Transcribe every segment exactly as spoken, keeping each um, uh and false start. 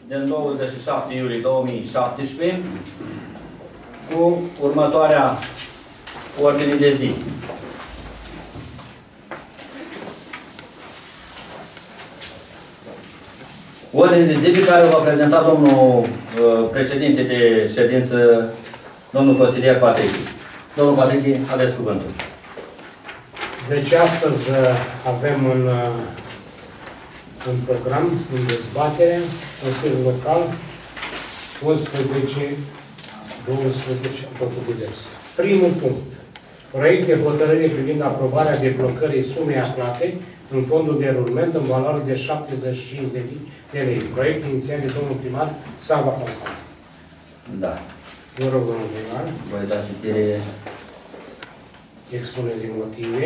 din douăzeci și șapte iulie două mii șaptesprezece cu următoarea ordine de zi. Ordine de zi pe care o va prezenta domnul uh, președinte de ședință, domnul consilier Patrici. Domnul Patrici, aveți cuvântul. Deci astăzi avem un, un program, în dezbatere, Consiliul Local, unsprezece doisprezece, diverse. Primul punct. Proiect de hotărâre privind aprobarea deblocării sumei aflate în fondul de rulment în valoare de șaptezeci și cinci de mii de lei. Proiect inițiat de domnul primar Sava Constant. Da. Vă rog, domnul primar. Voi da citire. Expunere de motive.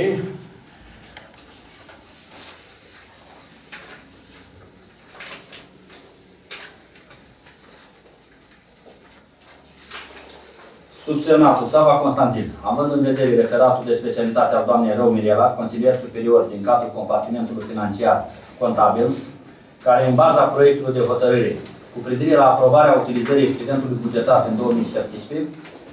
Subsemnatul Sava Constantin, având în vedere referatul de specialitate al doamnei Rău Mirela, consilier superior din cadrul compartimentului financiar contabil, care în baza proiectului de hotărâre cu privire la aprobarea utilizării excedentului bugetar în două mii șaptesprezece,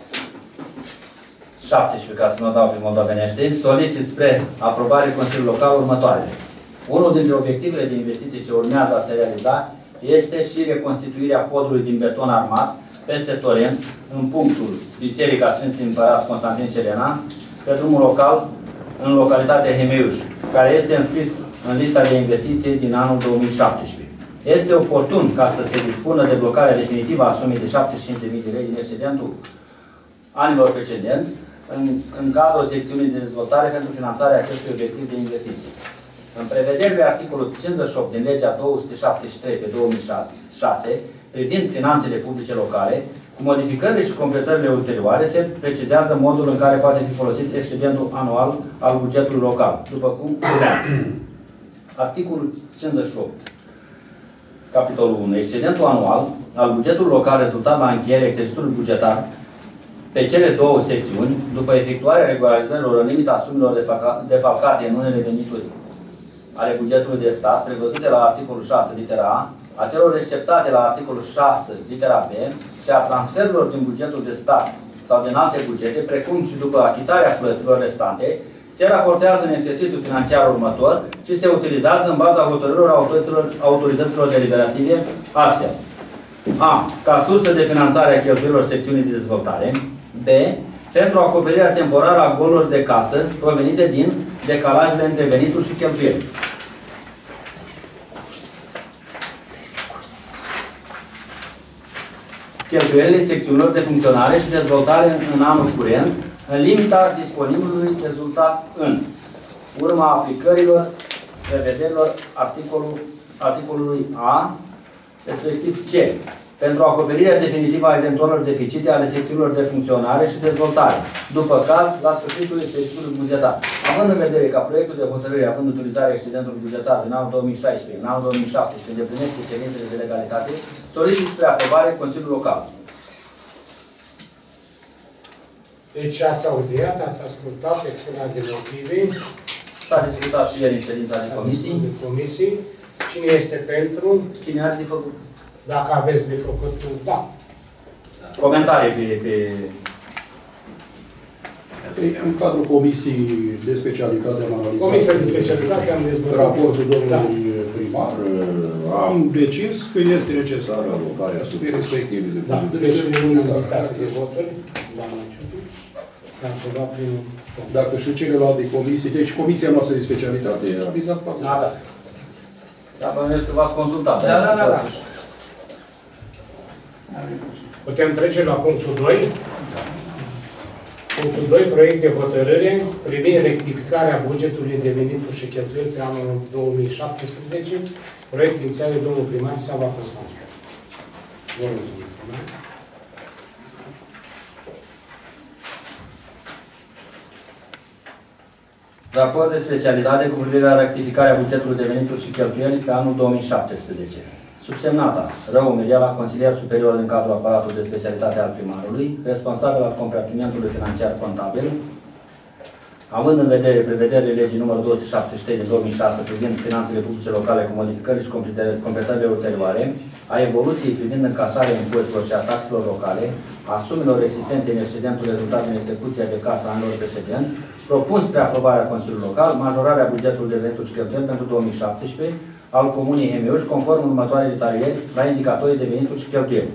șaptesprezece, ca să nu dau pe moldovenește, solicit spre aprobare Consiliului Local următoarele. Unul dintre obiectivele de investiții ce urmează a se realiza este și reconstituirea podului din beton armat peste Torent, în punctul Biserica Sfinții Împărați Constantin Celena, pe drumul local, în localitatea Hemeiuș, care este înscris în lista de investiții din anul două mii șaptesprezece. Este oportun ca să se dispună de blocarea definitivă a sumei de șaptezeci și cinci de mii de lei din excedentul anilor precedenți, în, în cadrul secțiunii de dezvoltare pentru finanțarea acestui obiectiv de investiții. În prevederile articolul cincizeci și opt din legea două sute șaptezeci și trei pe două mii șase, privind finanțele publice locale, cu modificările și completările ulterioare, se precizează modul în care poate fi folosit excedentul anual al bugetului local, după cum urmează. Articolul cincizeci și opt, capitolul unu. Excedentul anual al bugetului local rezultat la încheierea exercițiului bugetar pe cele două secțiuni, după efectuarea regularizărilor în limita sumelor defalcate în unele venituri ale bugetului de stat, prevăzute la articolul șase, litera A, a celor exceptate la articolul șase, litera B, și a transferurilor din bugetul de stat sau din alte bugete, precum și după achitarea plăților restante, se raportează în exercițiul financiar următor și se utilizează în baza hotărârilor autorităților, autorităților deliberative astea. A. Ca sursă de finanțare a cheltuielor secțiunii de dezvoltare. B. Pentru acoperirea temporară a golurilor de casă provenite din decalajele între venituri și cheltuieli. Cheltuielile secțiunilor de funcționare și dezvoltare în anul curent, în limita disponibilului rezultat în urma aplicărilor prevederilor articolul, articolului A, respectiv C, pentru acoperirea definitivă a eventualelor deficite ale secțiunilor de funcționare și dezvoltare, după caz, la sfârșitul exercițiului bugetar. Având în vedere ca proiectul de hotărâre, având utilizarea excedentului bugetar din anul două mii șaisprezece, în anul două mii șaptesprezece, îndeplinește cerințele de legalitate, solicit spre aprobare Consiliul Local. Deci ați audiat, ați ascultat expunerea de motive. S-a discutat și ieri în ședința de comisii. De comisii. Cine este pentru? Cine are de făcut? Dacă aveți de făcut, da. Comentarii pe... pe... În cadrul comisiei de specialitate am analizat Comisia de specialitate am dezbătut raportul domnului da. primar. Am decis că este necesară alocarea sumei respective. Da, deci de unanimitate de voturi, doamna Ciutu, am aprobat primul. Dacă și celelalte comisii, deci comisia noastră de specialitate a vizat faptul. Da, da. Da, bănuiesc că v-ați consultat. Da, da, da, da. Putem trece la punctul doi. Punctul doi, proiect de hotărâre privind rectificarea bugetului de venituri și cheltuieli pe anul două mii șaptesprezece, proiect inițial de domnul primar Sava Constantin. Vă rog, domnul primar. Raport de specialitate cu privire la rectificarea bugetului de venituri și cheltuieli pe anul două mii șaptesprezece. Subsemnata Rău Mirela, consilier superior în cadrul aparatului de specialitate al primarului, responsabil al compartimentului financiar contabil, Având în vedere prevederile legii numărul două sute șaptezeci și trei din două mii șase privind finanțele publice locale cu modificări și completările ulterioare, a evoluției privind încasarea impozitelor și a taxelor locale, a sumelor existente în excedentul rezultat din execuția de casă anilor precedenți, propun spre aprobarea Consiliului Local majorarea bugetului de venituri și cheltuieli pentru două mii șaptesprezece al Comunei Hemeuș, conform următoarei detalieri la indicatorii de venituri și cheltuieli.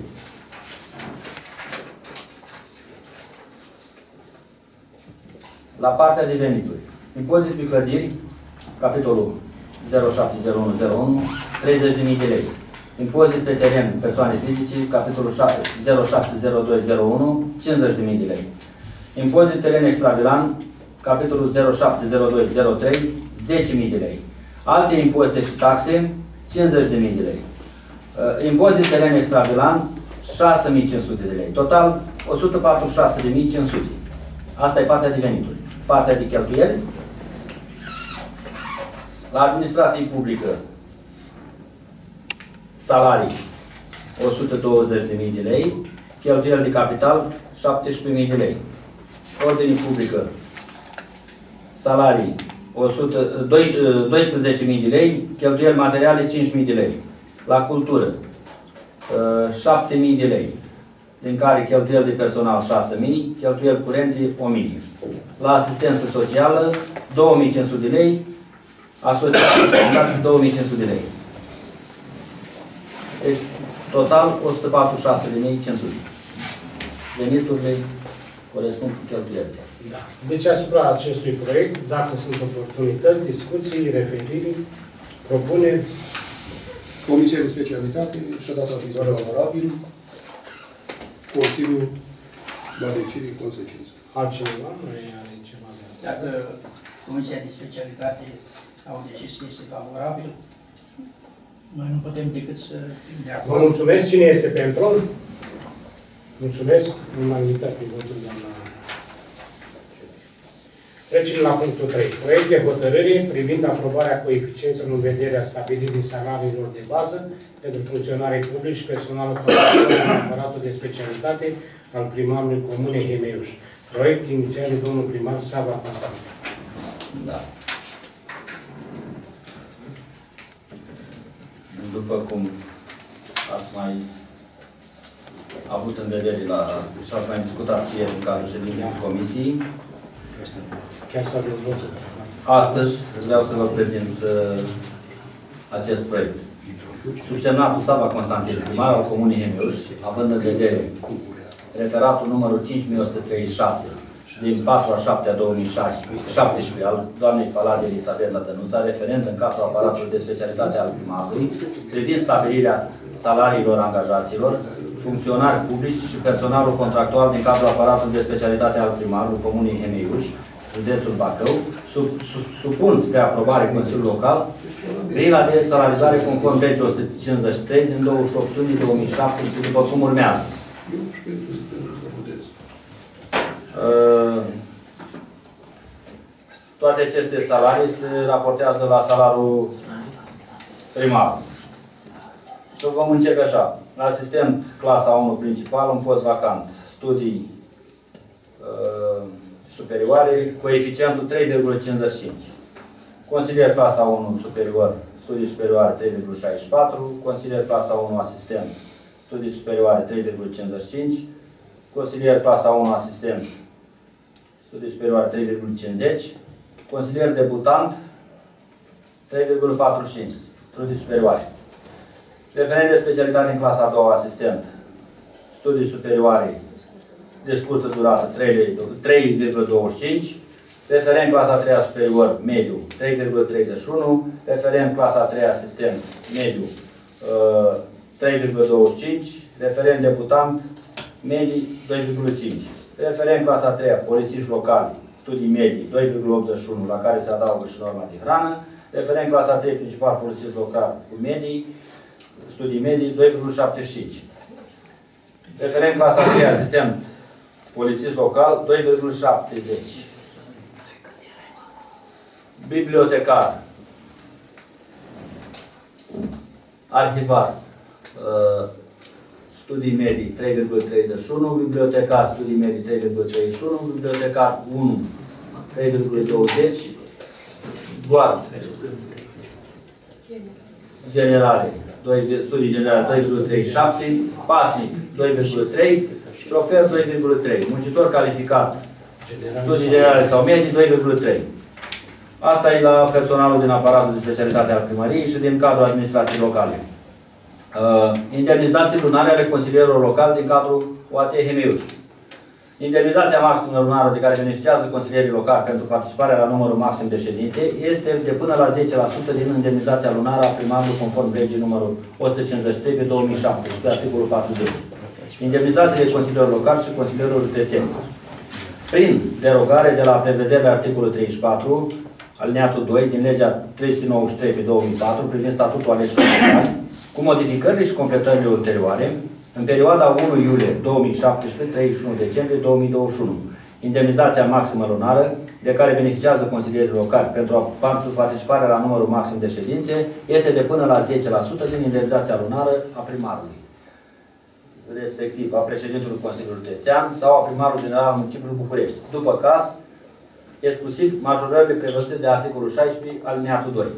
La partea de venituri. Impozit pe clădiri, capitolul zero șapte zero unu zero unu, treizeci de mii de lei. Impozit pe teren, persoane fizice, capitolul zero șapte zero doi zero unu, cincizeci de mii de lei. Impozit teren extravilan, capitolul zero șapte zero doi zero trei, zece mii de lei. Alte impozite și taxe, cincizeci de mii de lei. Impozit teren extravilan, șase mii cinci sute de lei. Total, o sută patruzeci și șase de mii cinci sute. Asta e partea de venituri. Partea de cheltuieli. La administrație publică, salarii, o sută douăzeci de mii de lei. Cheltuieli de capital, șaptesprezece mii de lei. Ordine publică, salarii, doisprezece mii de lei. Cheltuieli materiale, cinci mii de lei. La cultură, șapte mii de lei, din care cheltuieli de personal șase mii, cheltuieli curente o mie. La asistență socială, două mii cinci sute de lei, asociații două mii cinci sute de lei. Deci, total, o sută patruzeci și șase de mii cinci sute. Veniturile corespund cu cheltuielile. Da. Deci, asupra acestui proiect, dacă sunt oportunități, discuții, referiri, propuneri. Comisia de specialitate și-a dat avizul favorabil. Consiliul va decide în consecință. Altcineva nu are ceva de asta. Dacă Comisia de Specialitate au decis că este favorabil, noi nu putem decât să fim de acord. Vă mulțumesc. Cine este pentru? Mulțumesc. Unanimitate votul, doamna. Trecem la punctul trei. Proiect de hotărâre privind aprobarea coeficiențelor în vederea stabilirii salariilor de bază pentru funcționarii publici și personalul contractual în aparatul de specialitate al primarului Comunei Hemeuș. Proiect inițial de domnul primar Sava Constantin. Da. După cum ați mai avut în vedere la, și ați mai discutat și ieri în cadrul ședinței comisiei, Chiar s-a dezvoltat. astăzi vreau să vă prezint uh, acest proiect. Subsemnatul Sava Constantin, primar al Comunei Hemeuș, având în vedere referatul numărul cinci mii o sută treizeci și șase din patru a șaptea două mii șaptesprezece al doamnei Palade Elisabeta Tănuța, referent în cadrul aparatului de specialitate al primarului, privind stabilirea salariilor angajaților, funcționari publici și personalul contractual din cadrul aparatului de specialitate al primarului Comunei Hemeuș, județul Bacău, sub, sub, supun spre aprobare Consiliul Local, grila de salarizare conform legii o sută cincizeci și trei din douăzeci și opt iunie două mii șaptesprezece, după cum urmează. Uh, toate aceste salarii se raportează la salariul primar. Și vom începe așa. Asistent clasa unu principal, un post vacant. Studii uh, superioare, coeficientul trei virgulă cincizeci și cinci. Consilier clasa unu superior, studii superioare trei virgulă șaizeci și patru. Consilier clasa unu asistent, studii superioare trei virgulă cincizeci și cinci. Consilier clasa unu asistent, studii superioare trei virgulă cincizeci. Consilier debutant trei virgulă patruzeci și cinci. Studii superioare. Referent de specialitate în clasa a doua asistent, studii superioare de scurtă durată trei virgulă douăzeci și cinci. Referent clasa a treia superior mediu trei virgulă treizeci și unu. Referent clasa a treia asistent mediu trei virgulă douăzeci și cinci. Referent debutant medii doi virgulă cinci. Referent clasa a treia polițiști locali, studii medii doi virgulă optzeci și unu, la care se adaugă și norma de hrană. Referent clasa a treia principal polițist local cu medii, studii medii doi virgulă șaptezeci și cinci. Referent clasa a treia asistent polițist local doi virgulă șaptezeci. Bibliotecar, arhivar, studii medii trei virgulă treizeci și unu, bibliotecar, studii medii trei virgulă treizeci și unu, bibliotecar unu trei virgulă douăzeci, doar generale, studii generale trei virgulă treizeci și șapte, pasnic doi virgulă trei, șofer doi virgulă trei, muncitor calificat, studii generale sau medii doi virgulă trei. Asta e la personalul din aparatul de specialitate al primăriei și din cadrul administrației locale. Uh, indemnizații lunare ale consilierilor locali din cadrul O A T Hemiuș. Indemnizația maximă lunară de care beneficiază consilierii locali pentru participarea la numărul maxim de ședințe este de până la zece la sută din indemnizația lunară a primarului conform legii numărul o sută cincizeci și trei pe două mii șaptesprezece, articolul patruzeci. Indemnizațiile consilierilor locali și consilierilor județeni. Prin derogare de la prevederile articolului treizeci și patru, alineatul doi din legea trei sute nouăzeci și trei pe două mii patru privind statutul aleșilor locali, cu modificările și completările ulterioare, în perioada unu iulie două mii șaptesprezece - treizeci și unu decembrie două mii douăzeci și unu. Indemnizația maximă lunară de care beneficiază consilierii locali pentru participarea la numărul maxim de ședințe este de până la zece la sută din indemnizația lunară a primarului, respectiv a președintelui Consiliului Județean sau a primarului general al municipiului București, după caz, exclusiv majorările prevăzute de articolul șaisprezece, alineatul doi.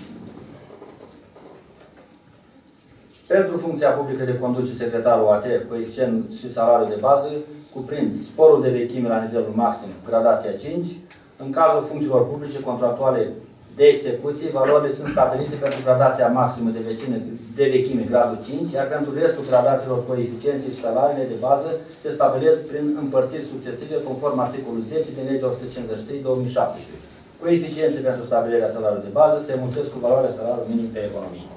Pentru funcția publică de conduce secretarul O A T, coeficient și salariul de bază, cuprind sporul de vechime la nivelul maxim, gradația cinci. În cazul funcțiilor publice contractuale de execuție, valorile sunt stabilite pentru gradația maximă de, vecine, de vechime, gradul cinci, iar pentru restul gradațiilor, coeficienții și salariile de bază se stabilesc prin împărțiri succesive conform articolului zece din legea o sută cincizeci și trei pe două mii șaptesprezece. Coeficienții pentru stabilirea salariului de bază se mulțesc cu valoarea salariului minim pe economie.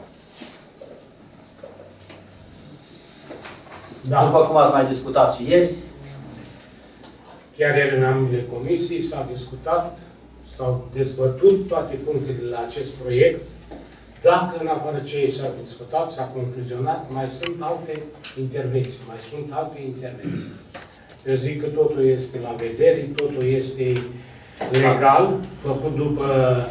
Da. După cum ați mai discutat și ieri, chiar ieri în ambele comisii s-a discutat, s-au dezbătut toate punctele la acest proiect. Dacă în afară ce s-a discutat, s-a concluzionat, mai sunt alte intervenții, mai sunt alte intervenții. Eu zic că totul este la vedere, totul este legal, făcut după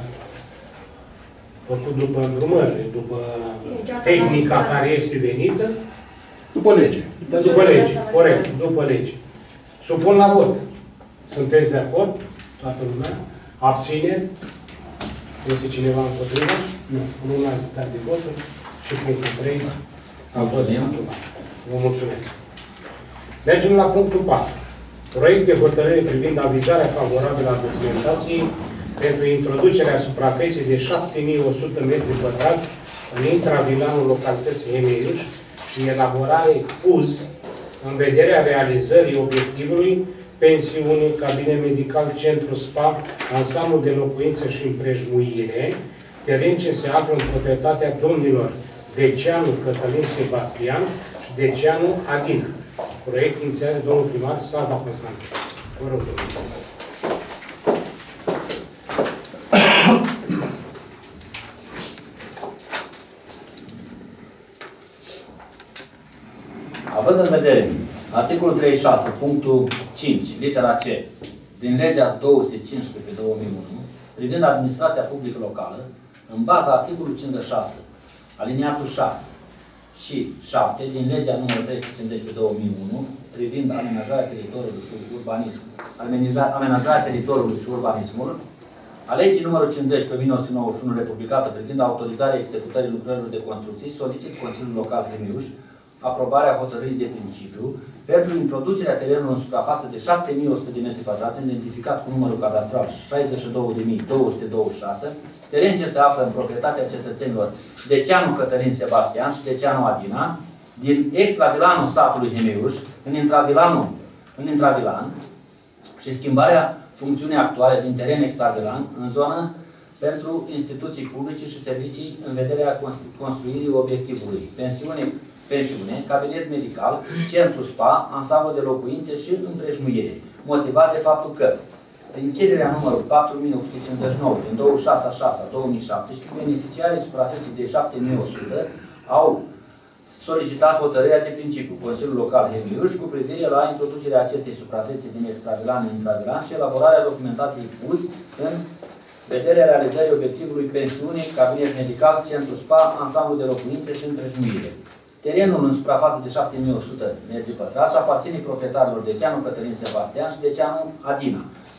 făcut după îndrumări, după tehnica care este venită. După lege. După lege, corect, după lege. Supun la vot. Sunteți de acord? Toată lumea? Abțineri? Este cineva împotrivă? Nu. Nu mai putea de voturi. Și punctul trei a fost aprobat. Vă mulțumesc. Mergem la punctul patru. Proiect de hotărâre privind avizarea favorabilă a documentației pentru introducerea suprafeței de șapte mii o sută metri pătrați în intravilanul localității Hemiuș și elaborare U Z în vederea realizării obiectivului pensiune, cabine medical, centru spa, ansamblu de locuință și împrejmuire, teren ce se află în proprietatea domnilor Deceanu Cătălin Sebastian și Deceanu Adina. Proiect inițial de domnul primar Sava Constantin. Vă rog, domnule. având în vedere articolul treizeci și șase, punctul cinci, litera C, din legea două sute cincisprezece pe două mii unu, privind administrația publică locală, în baza articolului cincizeci și șase, aliniatul șase și șapte, din legea numărul trei sute cincizeci pe două mii unu, privind amenajarea teritoriului și urbanismul, amenajarea teritoriului și urbanismul, a legii numărul cincizeci pe o mie nouă sute nouăzeci și unu, republicată privind autorizarea executării lucrărilor de construcții, solicit Consiliul Local Hemiuș aprobarea hotărârii de principiu pentru introducerea terenului în suprafață de șapte mii o sută de metri pătrați, identificat cu numărul cadastral șaizeci și două mii două sute douăzeci și șase, teren ce se află în proprietatea cetățenilor Deceanu Cătălin Sebastian și Deceanu Adina, din extravilanul satului Hemiuș în intravilanul, în intravilan și schimbarea funcțiunii actuale din teren extravilan în zonă pentru instituții publice și servicii în vederea construirii obiectivului. Pensiune, pensiune, cabinet medical, centru spa, ansamblu de locuințe și împrejmuire. Motivat de faptul că prin cererea numărul patru mii opt sute cincizeci și nouă din douăzeci și șase a șasea două mii șaptesprezece, beneficiarii suprafeței de șapte mii o sută au solicitat hotărârea de principiu Consiliul Local Hemiuș cu privire la introducerea acestei suprafețe din extravilan în intravilan și elaborarea documentației P U S în vederea realizării obiectivului pensiune, cabinet medical, centru spa, ansamblu de locuințe și împrejmuire. Terenul în suprafață de șapte mii o sută metri pătrați aparține proprietarilor Deceanu Cătălin Sebastian și Deceanu Adina,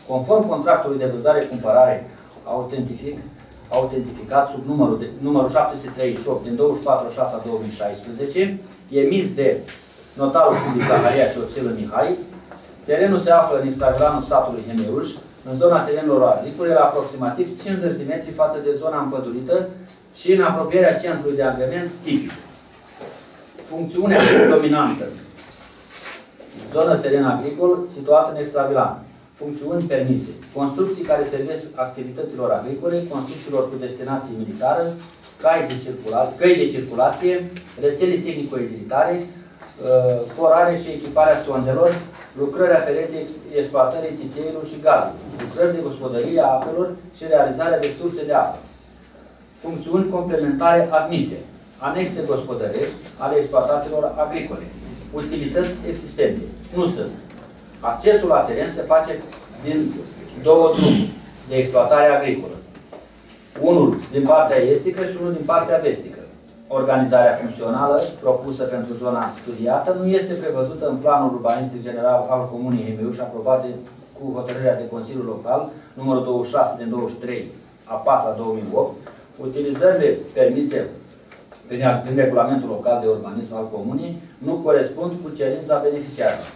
Conform contractului de vânzare-cumpărare autentific, autentificat sub numărul, de, numărul șapte sute treizeci și opt din douăzeci și patru șase două mii șaisprezece, emis de notarul public Zaharia Ciorcilă Mihai, terenul se află în extravilanul satului Hemeuș, în zona terenurilor agricole, la aproximativ cincizeci de metri față de zona împădurită și în apropierea centrului de agrement tipic. Funcțiunea dominantă. Zonă teren agricol situată în extravilan. Funcțiuni permise. Construcții care servesc activităților agricole, construcțiilor cu destinație militară, căi de, circula, căi de circulație, rețele tehnico-edilitare, forare și echiparea sondelor, lucrări aferente exploatării țițeiului și gazului, lucrări de gospodărie a apelor și realizarea de surse de apă. Funcțiuni complementare admise. Anexe gospodărești ale exploatațiilor agricole. Utilități existente. Nu sunt. Accesul la teren se face din două drumuri de exploatare agricolă. Unul din partea estică și unul din partea vestică. Organizarea funcțională propusă pentru zona studiată nu este prevăzută în planul urbanistic general al Comunei Hemeuș, aprobat de, cu hotărârea de Consiliul Local, numărul douăzeci și șase din douăzeci și trei a patra două mii opt, utilizările permise prin, prin regulamentul local de urbanism al Comunei nu corespund cu cerința beneficiarilor.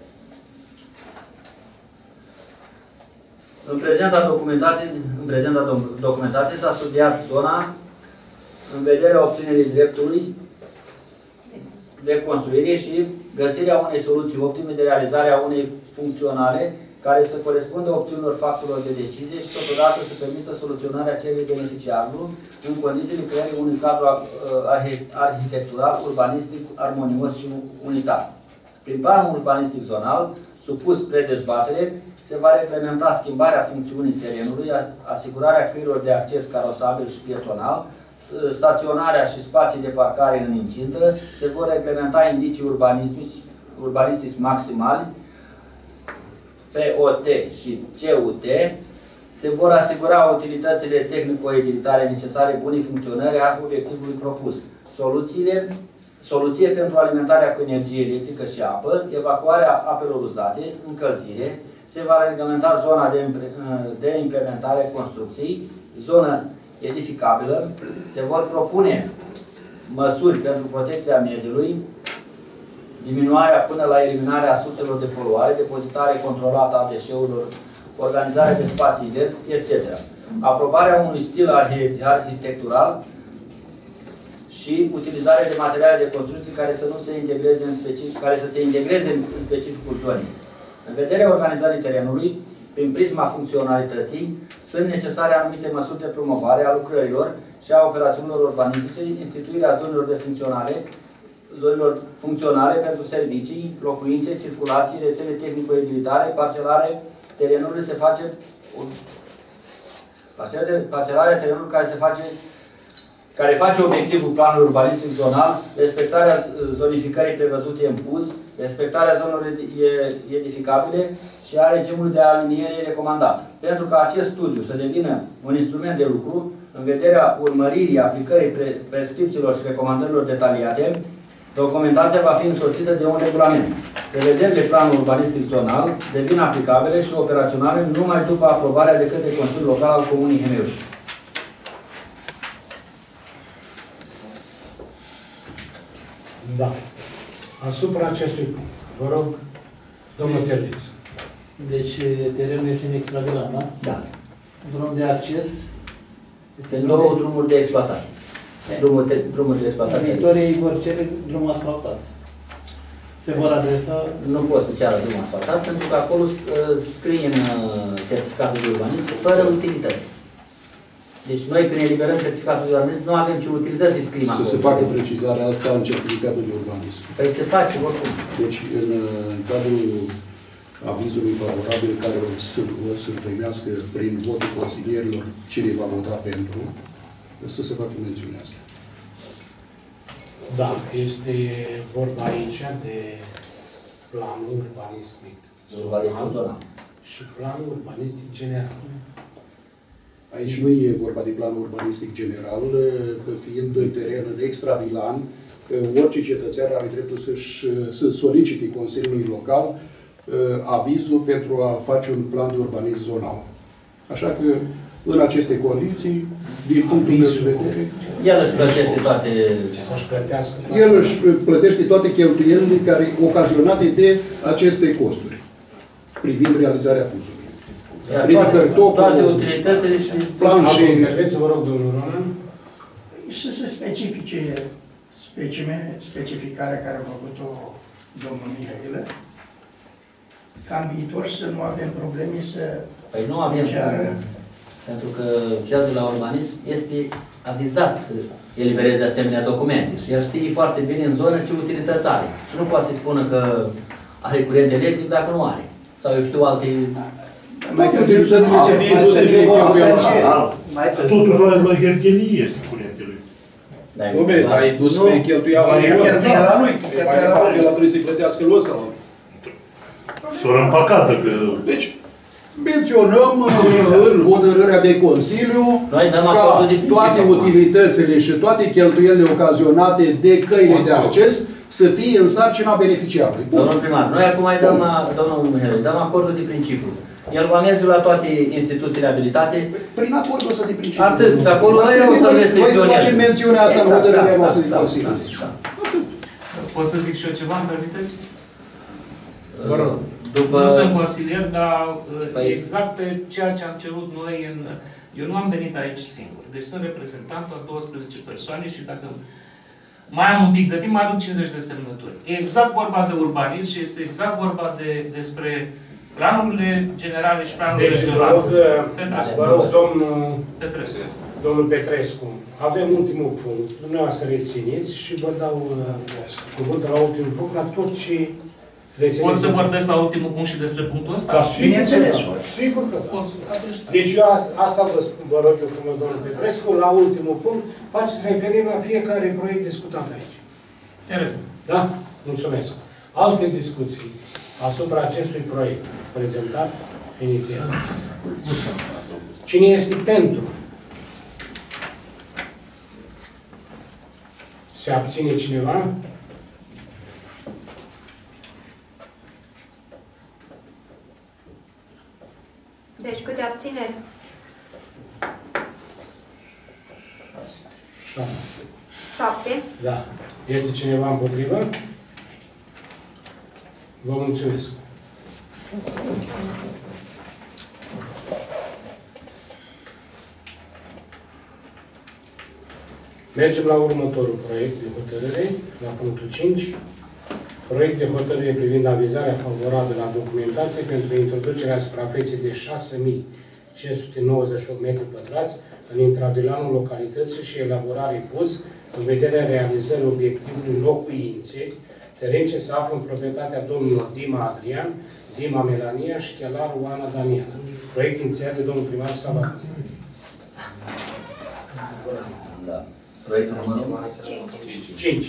În prezenta documentație, în prezenta documentație s-a studiat zona în vederea obținerii dreptului de construire și găsirea unei soluții optime de realizare a unei funcționale care să corespundă opțiunilor factorilor de decizie și totodată să permită soluționarea cererii beneficiarului în condițiile creării unui cadru arhitectural, urbanistic, armonios și unitar. Prin planul urbanistic zonal, supus spre dezbatere, se va reglementa schimbarea funcțiunii terenului, asigurarea căilor de acces carosabil și pietonal, staționarea și spații de parcare în incintă, se vor reglementa indicii urbanistici, urbanistici maximali, P O T și C U T, se vor asigura utilitățile tehnico-edilitare necesare bunii funcționări a obiectivului propus. Soluțiile, soluție pentru alimentarea cu energie electrică și apă, evacuarea apelor uzate, încălzire, se va reglementa zona de, de implementare construcției, zonă edificabilă, se vor propune măsuri pentru protecția mediului, diminuarea până la eliminarea surselor de poluare, depozitare controlată a deșeurilor, organizarea de spații verzi, et cetera. Aprobarea unui stil arhitectural și utilizarea de materiale de construcție care să nu se integreze în specific, care să se integreze în specificul zonei. În vederea organizării terenului, prin prisma funcționalității, sunt necesare anumite măsuri de promovare a lucrărilor și a operațiunilor urbanistice, instituirea zonelor de funcționare, zonelor funcționale pentru servicii, locuințe, circulații, rețele tehnico-edilitare, parcelare terenului se face parcelarea terenului care se face care face obiectivul planului urbanistic zonal, respectarea zonificării prevăzute în P U Z, respectarea zonelor edificabile și a regimului de aliniere recomandat. Pentru ca acest studiu să devină un instrument de lucru, în vederea urmăririi aplicării prescripțiilor și recomandărilor detaliate, documentația va fi însoțită de un regulament. Prevederile planului urbanistic zonal devin aplicabile și operaționale numai după aprobarea de către Consiliul Local al Comunei Hemeuș. Da. Asupra acestui punct, vă rog, domnul Terliță. Deci terenul este în extravilan, da? Da. Drum de acces? Sunt două drumuri de exploatație. Drumuri de, drumuri de exploatație. Viitorii vor cere drumul asfaltat. Se vor adresa... Nu pot să ceară drumul asfaltat, pentru că acolo scrie în certificatul de urbanism fără utilități. Deci noi, când eliberăm certificatul de urbanism, nu avem ce utilități să scriem acolo. Să se facă precizarea asta în certificatul de urbanism. Păi se face, oricum. Deci, în, în cadrul avizului favorabil care o să, o să primească prin votul consilierilor cine va vota pentru, să se facă mențiunea asta. Da, este vorba aici de planul urbanistic zonal și planul urbanistic general. Aici nu e vorba de planul urbanistic general, că fiind teren extravilan, orice cetățean are dreptul să-și să solicite Consiliului Local avizul pentru a face un plan de urbanism zonal. Așa că, în aceste condiții, din punctul meu de vedere, El își plătește toate... Să-și plătească. el își plătește toate cheltuielile care ocazionate de aceste costuri, privind realizarea puzului. Iar Ridicări, toate, topul, toate utilitățile și... planșe. Am intervenție, vă rog, domnul Roman. Să se specifice specime, specificarea care a făcut-o domnul Mihailă, ca în viitor să nu avem probleme să... Păi nu avem ceară. Pentru că cel de la urbanism este avizat să elibereze asemenea documente și el știe foarte bine în zonă ce utilități are. Și nu poate să spună că are curent electric dacă nu are. Sau eu știu alte... Mai că utilitățile să fie duse de cheltuială. Totuși la hârtelie este curentul. Nu, bine, dar e dus pe cheltuială. Cheltuiala lui. Mai de fapt, el trebuie să-i plătească lui ăsta. S-o împăcată că... Deci, menționăm în hotărârea de Consiliu Noi dăm ca acordul de principiu toate acum. utilitățile și toate cheltuielile ocazionate de căile de acces să fie în sarcina beneficiarului. Bun. Domnul primar, noi acum îi dăm, domnul Mihail, dăm acordul de principiu. El va merge la toate instituțiile abilitate. Prin acordul ăsta de principiu. Atât. Și acolo noi o să restricționez. Voi să facem mențiunea asta în hotărârea noastră de Consiliu. Pot să zic și eu ceva, îmi permiteți? Vă rog. După... Nu sunt consilier, dar Păi... exact ceea ce am cerut noi în... Eu nu am venit aici singur. Deci sunt reprezentantul a douăsprezece persoane și dacă mai am un pic de timp, mai aduc cincizeci de semnături. E exact vorba de urbanism și este exact vorba de, despre planurile generale și planurile Deci, vă rog, Petrescu. vă rog, domnul Petrescu. Domnul Petrescu, avem ultimul punct. Dumneavoastră rețineți și vă dau cuvântul la ultimul punct, la tot ce rețineți. Pot să vorbesc la ultimul punct și despre punctul ăsta? Da, Bineînțeles. Sigur că da. Pot. Atunci, Deci eu asta vă, spun, vă rog eu frumos, domnul Petrescu, la ultimul punct, faceți referire la fiecare proiect discutat aici. Da? Mulțumesc. Alte discuții asupra acestui proiect prezentat inițial. Cine este pentru? Se abține cineva? Deci câte abțineri? Șapte. Șapte. Da. Este cineva împotrivă? Vă mulțumesc. Mergem la următorul proiect de hotărâre, la punctul cinci. Proiect de hotărâre privind avizarea favorabilă a documentației pentru introducerea suprafeței de șase mii cinci sute nouăzeci și opt metri pătrați în intravilanul localității și elaborare puz în vederea realizării obiectivului locuințe, teren ce se află în proprietatea domnilor Dima Adrian, Dima Melania și Chelaru Ana Daniela. Proiect inițiat de domnul primar Sabat. Da. Proiectul numărul? cinci.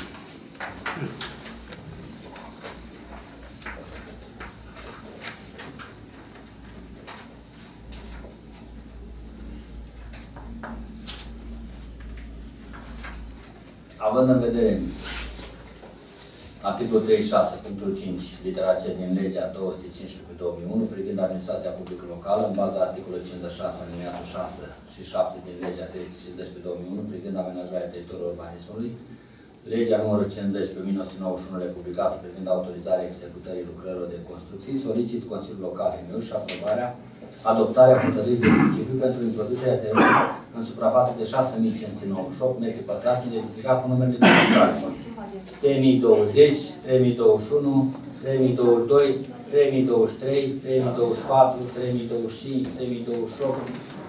Având în vedere articolul treizeci și șase, punctul cinci, litera C din legea două sute cincisprezece pe două mii unu, privind administrația publică locală, în baza articolului cincizeci și șase, alineatul șase și șapte din legea trei sute cincizeci pe două mii unu, privind amenajarea teritoriului urbanismului, legea numărul cincizeci pe o mie nouă sute nouăzeci și unu, republicată privind autorizarea executării lucrărilor de construcții, solicit Consiliul Local meu și aprobarea, adoptarea hotărârii de principiu pentru introducerea terenului în suprafață de șase mii cinci sute nouăzeci și opt metri pătrați, identificat cu numerele de intrare. trei mii douăzeci, trei mii douăzeci și unu, trei mii douăzeci și doi, trei mii douăzeci și trei, trei mii douăzeci și patru, trei mii douăzeci și cinci, trei mii douăzeci și opt,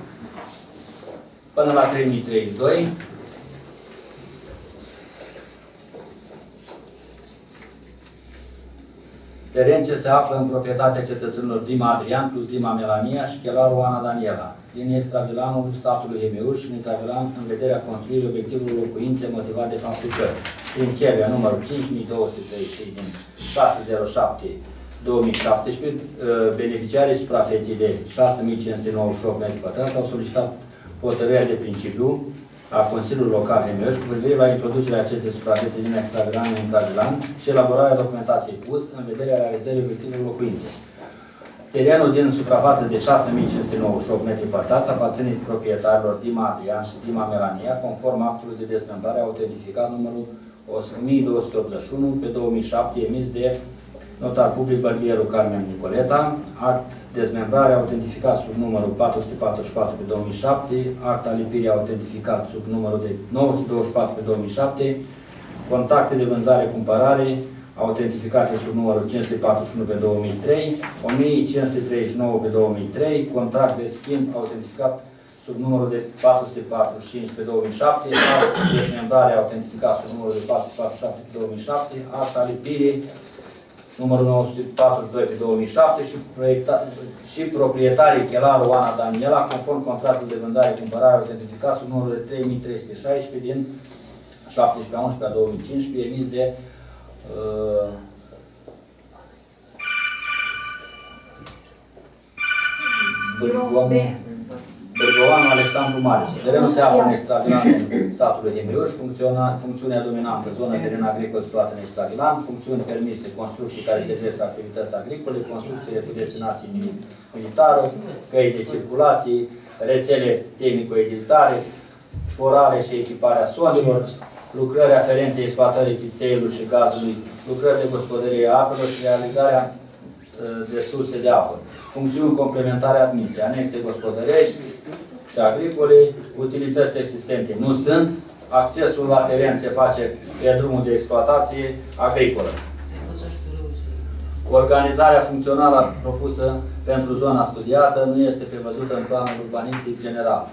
până la trei mii treizeci și doi. Teren ce se află în proprietatea cetățenilor Dima Adrian plus Dima Melania și Chelaru Ana Daniela, din extravilanul statului Hemeuș și în intravilan în vederea construirii obiectivului locuințe motivat de faptul că prin cererea numărul cinci mii două sute treizeci și șase din șase zero șapte două mii șaptesprezece, beneficiarii suprafeței de șase mii cinci sute nouăzeci și opt metri pătrați au solicitat hotărârea de principiu a Consiliului Local Hemioș cu privire la introducerea acestei suprafețe din extravilane în intravilan și elaborarea documentației pus în vederea realizării obiectivului locuinței. Terenul din suprafață de șase mii cinci sute nouăzeci și opt metri pătrați aparține proprietarilor Dima Adrian și Dima Melania, conform actului de dezmembrare autentificat numărul o mie două sute optzeci și unu pe două mii șapte emis de notar public Bărbieru Carmen Nicoleta, act dezmembrare autentificat sub numărul patru sute patruzeci și patru pe două mii șapte, act alipire autentificat sub numărul de nouă sute douăzeci și patru pe două mii șapte, contacte de vânzare-cumpărare autentificate sub numărul cinci sute patruzeci și unu pe două mii trei, o mie cinci sute treizeci și nouă pe două mii trei, contract de schimb autentificat sub numărul de patru sute patruzeci și cinci pe două mii șapte, act de dezmembrare autentificat sub numărul de patru sute patruzeci și șapte pe două mii șapte, act alipire numărul nouă sute patruzeci și doi pe două mii șapte și, și proprietarii Chelaru Oana Daniela, conform contractul de vânzare-cumpărare autentificat sub numărul de trei mii trei sute șaisprezece din șaptesprezece a unsprezece a două mii cincisprezece, emis de uh, Bârgoanu Alexandru Marius. Terenul se află în extravilanul satului Hemioș, funcțiunea dominantă, zonă teren agricol situată în extravilan, funcțiuni permise, construcții care servesc activități agricole, construcțiile cu destinații militară, căi de circulații, rețele tehnico-edilitare, forare și echiparea sondelor, lucrări aferente exploatării pițeiului și gazului, lucrări de gospodărie a apelor și realizarea de surse de apă. Funcțiuni complementare admise, anexe gospodărești și agricole, utilități existente nu sunt, accesul la teren se face pe drumul de exploatație agricolă. Organizarea funcțională propusă pentru zona studiată nu este prevăzută în planul urbanistic general.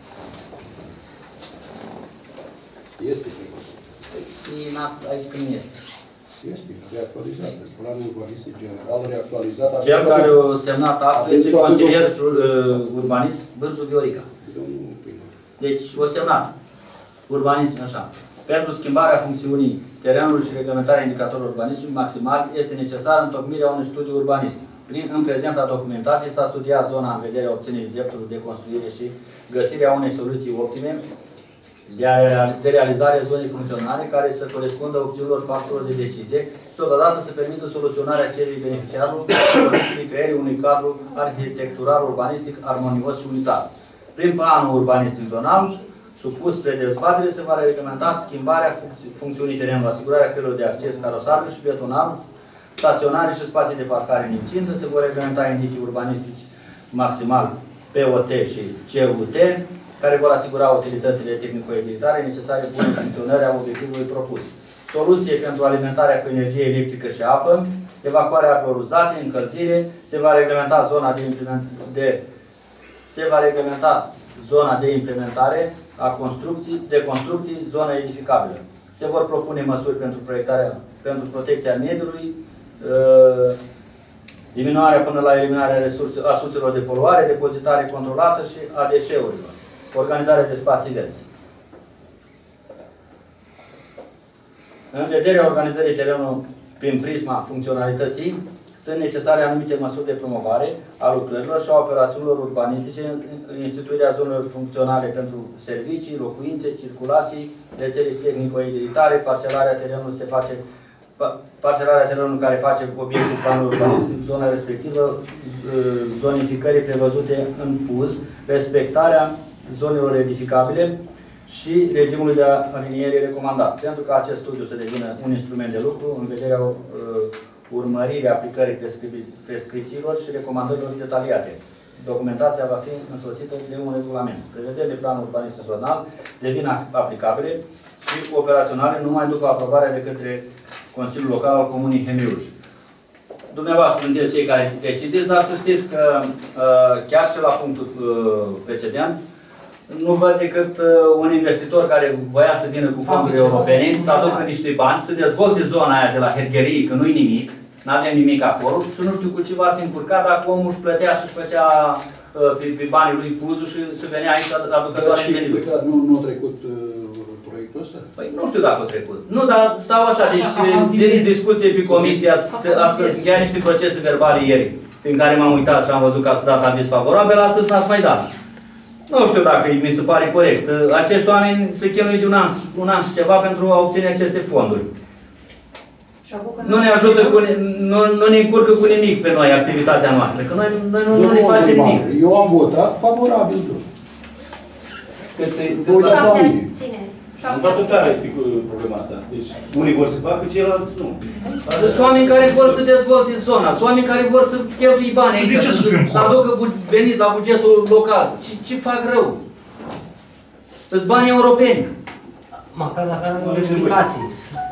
Este prevăzut. Aici când este. Este reactualizat. Planul urbanistic general reactualizat. Cel care a semnat actul este consilier urbanist Bârzu Viorica. Deci, o semnat. Urbanism, așa. Pentru schimbarea funcțiunii terenului și reglementarea indicatorului urbanismului maximal este necesară întocmirea unui studiu urbanistic. Prin, în prezenta documentație s-a studiat zona în vederea obținerii dreptului de construire și găsirea unei soluții optime de, a, de realizare zonei funcționale care să corespundă opțiunilor factorilor de decizie și totodată să permită soluționarea cererii beneficiarului și creării unui cadru arhitectural urbanistic armonios și unitar. Prin planul urbanistic zonal supus spre dezbatere se va reglementa schimbarea func- funcțiunii terenului, asigurarea căilor de acces carosabile și betonal, staționare și spații de parcare în incintă, se vor reglementa indicii urbanistici maximal P O T și C U T, care vor asigura utilitățile tehnico-edilitare necesare bunei funcționări a obiectivului propus. Soluție pentru alimentarea cu energie electrică și apă, evacuarea apelor uzate, încălzire, se va reglementa zona de, de se va reglementa zona de implementare a construcții, de construcții, zona edificabilă. Se vor propune măsuri pentru proiectarea, pentru protecția mediului, uh, diminuarea până la eliminarea resurse, a surselor de poluare, depozitare controlată și a deșeurilor. Organizarea de spații verzi. În vederea organizării terenului prin prisma funcționalității, sunt necesare anumite măsuri de promovare a lucrărilor și a operațiunilor urbanistice, instituirea zonelor funcționale pentru servicii, locuințe, circulații, rețele tehnico-edilitare, parcelarea terenului se face parcelarea terenului care face obiectul planului urbanistic, zona respectivă, zonificării prevăzute în P U S, respectarea zonelor edificabile și regimului de aliniere recomandat. Pentru ca acest studiu să devină un instrument de lucru în vederea uh, urmăririi aplicării prescri prescripțiilor și recomandărilor detaliate. Documentația va fi însoțită de un regulament. Prevederile planului urbanistic zonal devin aplicabile și operaționale numai după aprobarea de către Consiliul Local al Comunii Hemioș. Dumneavoastră sunteți cei care decideți, dar să știți că uh, chiar și la punctul uh, precedent nu văd decât uh, un investitor care voia să vină cu fonduri europene, să aducă niște bani, să dezvolte zona aia de la Hergherii, că nu-i nimic, n-avem nimic acolo și nu știu cu ce va fi încurcat dacă omul își plătea și își făcea uh, pe, pe banii lui puzul și se venea aici aducătoare în venituri. Nu, nu a trecut uh, proiectul ăsta? Păi nu știu dacă a trecut. Nu, dar stau așa, deci din discuție pe comisie ați încheiat niște procese verbale ieri, prin care m-am uitat și am văzut că ați dat aviz favorabil, astăzi n-ați mai dat. Nu știu dacă mi se pare corect. Acești oameni se chinuie de un an, un an și ceva pentru a obține aceste fonduri. Nu ne ajută cu, nu, nu ne încurcă cu nimic pe noi activitatea noastră, că noi, noi nu, nu ne facem nimic. Eu am votat favorabil. În toată țara este problema asta. Deci, unii vor să facă, ceilalți nu. Sunt oameni care vor să dezvolte zona, sunt oameni care vor să cheltui bani aici, să, să aducă venit la bugetul local. Ce, ce fac rău? Sunt bani europeni. Măcar dacă nu au explicații.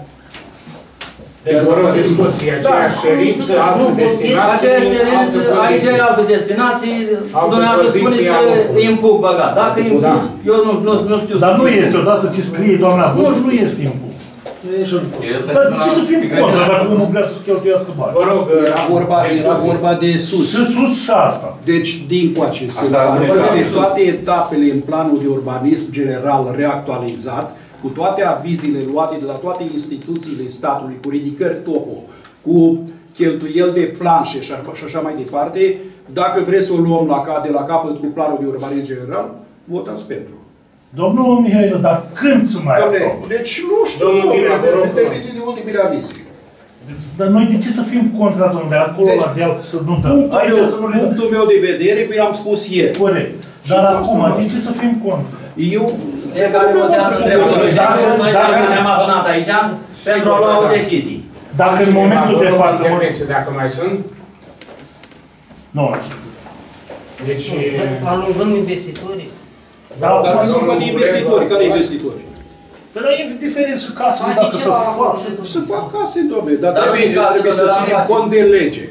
Deci vor o discuție, aceeași șerință, altă destinație, aici e altă destinație, dumneavoastră spuneți că e în puc băgat. Dacă e în puc, eu nu, nu, nu știu. Dar nu este, odată ce scrie doamna Buș, nu este în puc. Dar ce să fim contra dacă omul vrea să cheltuiască bani? Vă rog, era vorba, era vorba de sus. Și sus și asta. Deci, din coace, sunt toate etapele în planul de urbanism general reactualizat, cu toate avizile luate de la toate instituțiile statului, cu ridicări topo, cu cheltuieli de planșe și așa mai departe, dacă vreți să o luăm la, de la capăt cu planul de urbanism general, votați pentru. Domnul Mihail, dar când să mai aprobă? Deci nu știu, depinde de ultimele avize. Dar noi de ce să fim contra, domnule, acolo deci, la deal să nu dăm? Punctul, meu, să nu punctul meu de vedere, vi l-am spus ieri. Corect. Dar acum, de ce să fim contra? Eu... Fiecare votează în dreptul lui. Noi ne-am adunat aici pentru a lua o decizie. Dacă în momentul de față... Dacă mai sunt? Nu. Deci... Alungăm investitorii. Dar nu vorba de investitori. Care investitori? Dar e diferit și casele dacă să fac. Să fac case, domnule, dar trebuie să ținem cont de lege.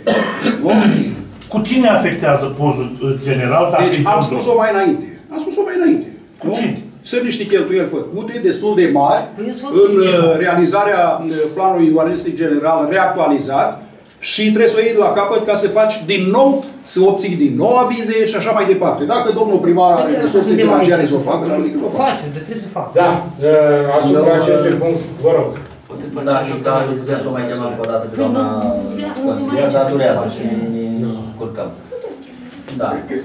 Cu cine afectează pozul general? Deci am spus-o mai înainte. Am spus-o mai înainte. Cu cine? Sunt niște cheltuieli făcute, destul de mari, în realizarea planului urbanistic general reactualizat și trebuie să o iei de la capăt ca să faci din nou, să obții din nou avize și așa mai departe. Dacă domnul primar are resurse financiare să o facă, nu nimic să o facă. Trebuie să fac. Da, asupra acestui punct, vă rog. Da, și cazul putem să o mai chemăm o dată pe doamna consilier, dar durează și ne curcăm. Da.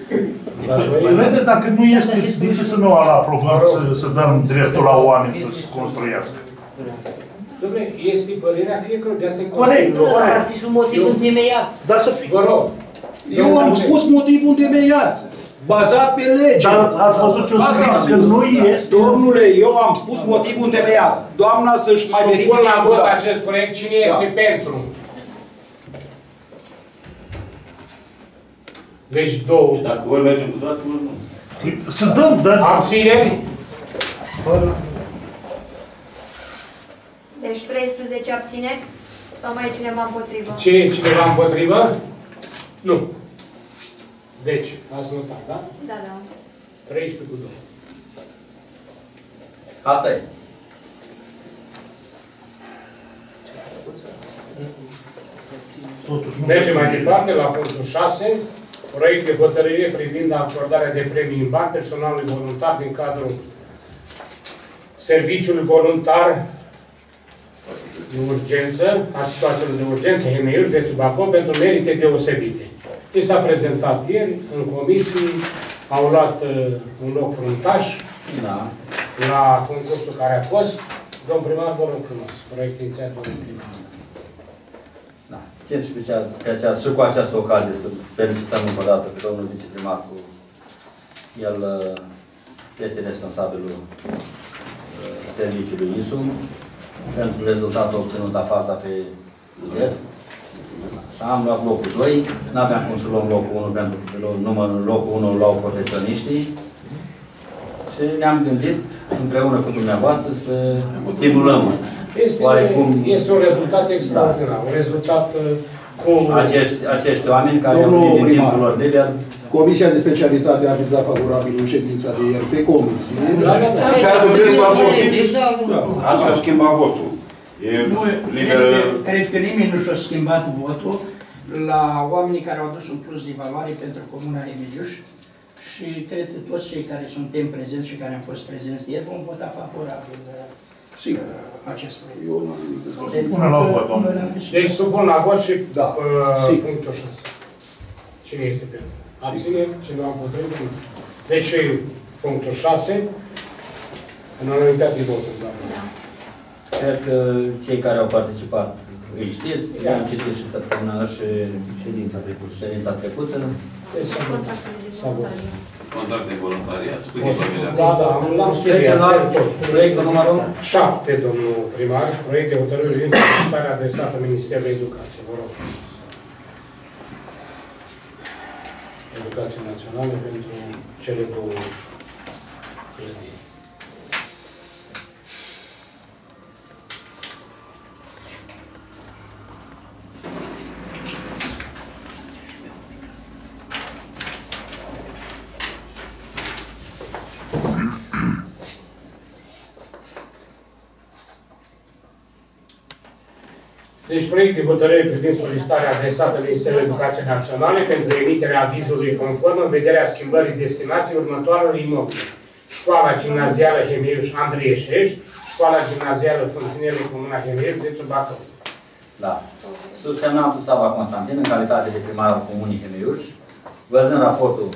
Vede, dacă nu este, de ce să nu aprobăm, să, să dăm dreptul la oameni să se construiască? Dom'le, este părerea fiecărui, de asta e corect. Ar fi și un motiv întemeiat. Dar să fie. Vă rog. Eu am spus motivul întemeiat. Bazat pe lege. Dar ați văzut ce-o scris, că nu este... Domnule, eu am spus motivul întemeiat. Doamna să-și mai verifice... Supun la vot acest proiect, cine este pentru? Deci două. Dacă voi mergem cu toate, nu. Să dăm, dar... Abțineri? Deci treisprezece abțineri? Sau mai e cineva împotrivă? Ce e cineva împotrivă? Nu. Deci, ați notat, da? Da, da. treisprezece cu doi. Asta e. Mergem mai departe la punctul șase. Proiect de hotărâre privind acordarea de premii în bani personalului voluntar din cadrul serviciului voluntar de urgență, a situațiilor de urgență, H M I, județul Bacău, pentru merite deosebite. I s-a prezentat ieri în comisii, au luat uh, un loc fruntaș da. La concursul care a fost. Domn primar, vă rog frumos, proiect inițiat domnul primar. Da. Țin și, pe cea, pe cea, și cu această ocazie să felicităm încă o dată pe domnul viceprimar cu el este responsabilul serviciului I S U pentru rezultatul obținut la faza pe județ. Am luat locul doi, n-aveam cum să luăm locul unu pentru că numărul locul unu îl luau profesioniștii și ne-am gândit împreună cu dumneavoastră să stimulăm. Este, este un rezultat extraordinar, da. Un rezultat cu... Acești, acești oameni care au venit din timpul lor liber. Comisia de specialitate a avizat favorabil în ședința de ieri pe comisie. Da, da, da. Cazul vreți la vot. Azi s-a schimbat votul. E liber... Cred că nimeni nu și-a schimbat votul la oamenii care au adus un plus de valoare pentru Comuna Remediuș și cred că toți cei care suntem prezenți și care am fost prezenți ieri vom vota favorabil acest proiect. Supune la vot, domnule. Deci supun la vot și da. uh, punctul șase. Cine este pentru? Abține? Cineva împotrivă? Deci punctul șase, în analitate de voturi, doamne. Da. Cred că cei care au participat îi știți, i-am citit și săptămâna și ședința trecută. Ședința trecută. Contract de voluntariat, spui de Da, da, l-am Trecem la proiectul numărul șapte, domnul primar, proiect de hotărâre privind solicitarea adresată Ministerului Educației. Vă rog. Educație Națională pentru cele două clădiri. Deci, proiect de hotărâre privind solicitarea adresată Ministerului Educației Naționale pentru emiterea avizului conform în vederea schimbării destinației următoarelor imobile. Școala Gimnazială Hemeiuș Andrieșeș, Școala Gimnazială Fântânele Comuna Hemeiuș, județul Bacău. Da. Subsemnatul Sava Constantin, în calitate de primar al Comunii Hemeiuș, văzând raportul,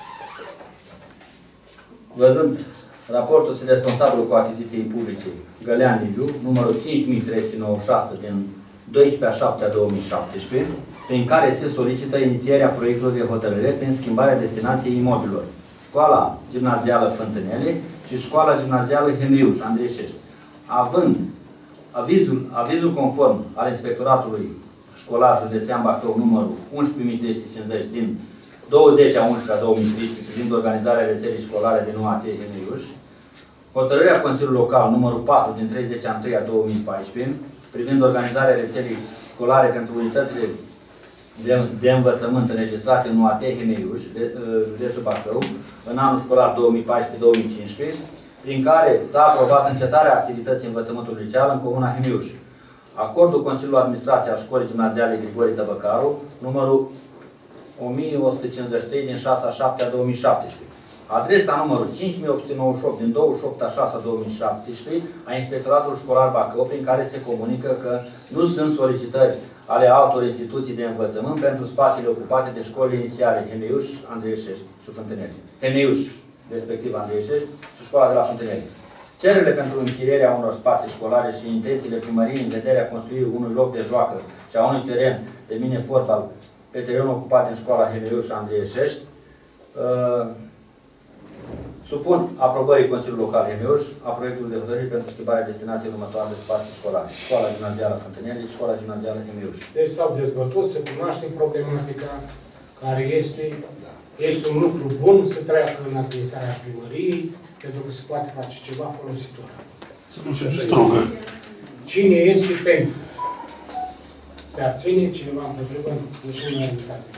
văzând raportul și responsabilul cu achiziții publice, Gălean Liviu, numărul cinci mii trei sute nouăzeci și șase din doisprezece a șaptea două mii șaptesprezece, prin care se solicită inițierea proiectului de hotărâre prin schimbarea destinației imobilor. Școala Gimnazială Fântânele și Școala Gimnazială Hemeiuș Andrieșești. Având avizul, avizul conform al Inspectoratului Școlar Județean Bacău numărul unsprezece mii trei sute cincizeci din douăzeci a unsprezecea două mii treisprezece privind organizarea rețelei școlare din U A T Hemeiuș, hotărârea Consiliului Local numărul patru din treizeci a întâia două mii paisprezece privind organizarea rețelei școlare pentru unitățile de, de învățământ înregistrate în U A T Hemeiuș, județul Bacău, în anul școlar două mii paisprezece două mii cincisprezece, prin care s-a aprobat încetarea activității învățământului liceal în Comuna Hemeiuș. Acordul Consiliului Administrației al Școlii Gimnaziale Grigore Tăbăcaru, numărul o mie o sută cincizeci și trei din șase a șaptea două mii șaptesprezece. Adresa numărul cinci mii opt sute nouăzeci și opt din douăzeci și opt a șasea două mii șaptesprezece a Inspectoratului Școlar Bacău, prin care se comunică că nu sunt solicitări ale altor instituții de învățământ pentru spațiile ocupate de școlile inițiale Hemeiuș, Andrieșești și Fântânele. Hemeiuș, respectiv Andrieșești, și școala de la Fântânele. Cererile pentru închirierea unor spații școlare și intențiile primăriei în vederea construirii unui loc de joacă și a unui teren de mini-fotbal pe terenul ocupat în școala Hemeiuș și Andrieșești, uh, supun aprobării Consiliului Local Hemeiuș a proiectului de hotărâre pentru schimbarea destinației următoare de spații școlare. Școala Gimnazială Fântânele și Școala Gimnazială Hemeiuș. Deci s-au dezbătut, se cunoaște problematica care este, este un lucru bun să treacă în administrarea primăriei, pentru că se poate face ceva folositor. Să nu se distrugă. Cine este pentru? Se abține, cineva împotrivă, deci nu mai unitate.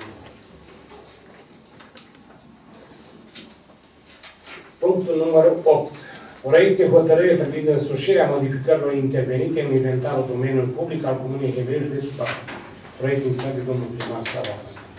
Punctul numărul opt. Proiect de hotărâre privind însușirea modificărilor intervenite în inventarul domeniului public al Comunei Hemeiuș, județul Bacău. Proiect inițiat de domnul primar Sava Constantin.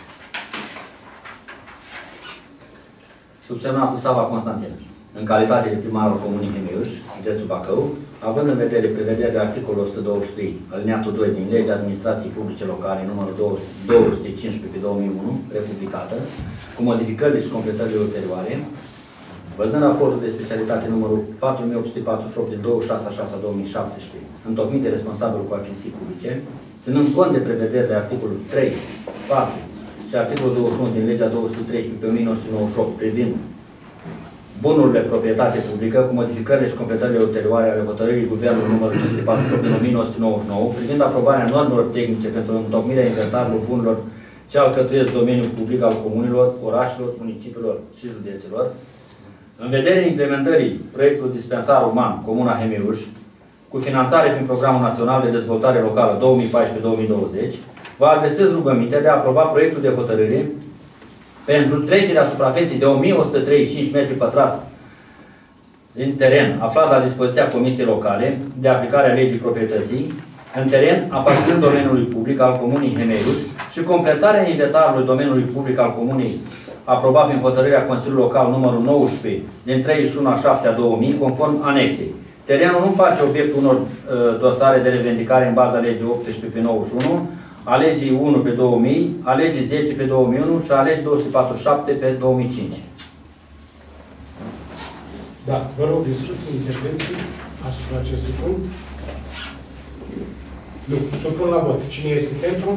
Subsemnatul Sava Constantin, în calitate de primar al Comunei Hemeiuș, județul Bacău, având în vedere prevederea articolul o sută douăzeci și trei, alineatul doi din Legea Administrației Publice Locale, numărul două sute cincisprezece pe două mii unu, republicată, cu modificările și completările ulterioare, văzând raportul de specialitate numărul patru mii opt sute patruzeci și opt din douăzeci și șase a șasea două mii șaptesprezece, întocmit de responsabil cu achiziții publice, ținând cont de prevederile articolul trei, patru și articolul douăzeci și unu din Legea două sute treisprezece pe o mie nouă sute nouăzeci și opt privind bunurile proprietate publică, cu modificările și completările ulterioare ale hotărârii Guvernului numărul cinci sute patruzeci și opt din o mie nouă sute nouăzeci și nouă, privind aprobarea normelor tehnice pentru întocmirea inventarului bunurilor ce alcătuiesc domeniul public al comunilor, orașelor, municipiilor și județelor, în vederea implementării proiectului dispensar uman Comuna Hemeiuș, cu finanțare prin Programul Național de Dezvoltare Locală două mii paisprezece două mii douăzeci, vă adresez rugămintea de a aproba proiectul de hotărâre pentru trecerea suprafeței de o mie o sută treizeci și cinci metri pătrați din teren aflat la dispoziția Comisiei Locale de aplicare a legii proprietății, în teren aparținând domeniului public al Comunei Hemeiuș și completarea inventarului domeniului public al Comunei aprobat prin hotărârea Consiliului Local numărul nouăsprezece din treizeci și unu a șaptea două mii, conform anexei. Terenul nu face obiectul unor uh, dosare de revendicare în baza legii optsprezece pe nouăzeci și unu, a legii unu pe două mii, a legii zece pe două mii unu și a legii două sute patruzeci și șapte pe două mii cinci. Da, vă rog discuții, intervenții asupra acestui punct. Nu, supun la vot. Cine este pentru?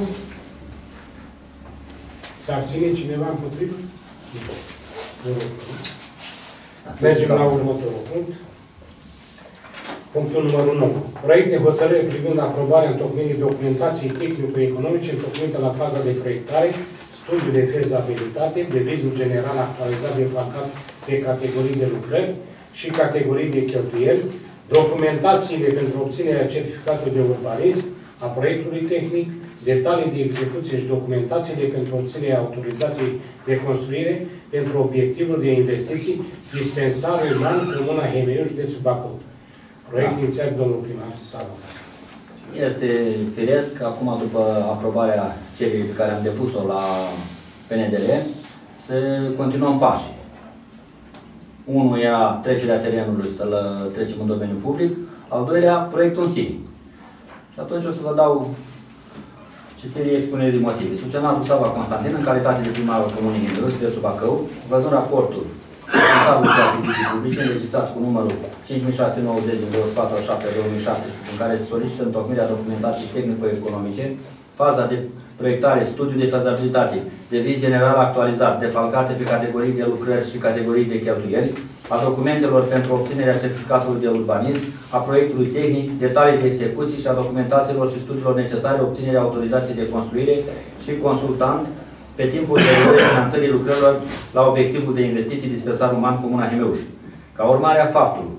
Se abține cineva împotrivă? Nu. Mergem la următorul punct. Punctul numărul nouă. Proiect de hotărâre privind aprobarea întocmirii documentației tehnico-economice întocmită la faza de proiectare, studiu de fezabilitate, devizul general actualizat defalcat pe categorii de lucrări și categorii de cheltuieli, documentațiile pentru obținerea certificatului de urbanism, a proiectului tehnic, detalii de execuție și documentațiile pentru obținerea autorizației de construire pentru obiectivul de investiții, dispensarul uman, Comuna Hemeiu, județul Bacău. Proiect inițiat domnul primar Sala. Este firesc, acum după aprobarea cererii pe care am depus-o la P N D L, să continuăm pașii. Unul era trecerea terenului, să-l trecem în domeniul public, al doilea, proiectul în sine. Și atunci o să vă dau citirii expunerii de motive. Subsemnatul Sava Constantin, în calitate de primar al Comunei Hemeiu, județul Bacău, văzând raportul responsabil de achiziții publice, înregistrat cu numărul cinci mii șase sute nouăzeci din douăzeci și patru a șaptea două mii șaptesprezece, în care se solicită întocmirea documentației tehnico-economice, faza de proiectare, studiu de fezabilitate, deviz general actualizat, defalcate pe categorii de lucrări și categorii de cheltuieli, a documentelor pentru obținerea certificatului de urbanism, a proiectului tehnic, detalii de execuții și a documentațiilor și studiilor necesare obținerea autorizației de construire și consultant pe timpul de finanțării lucrărilor la obiectivul de investiții dispensar uman Comuna Hemeuș. Ca urmare a faptului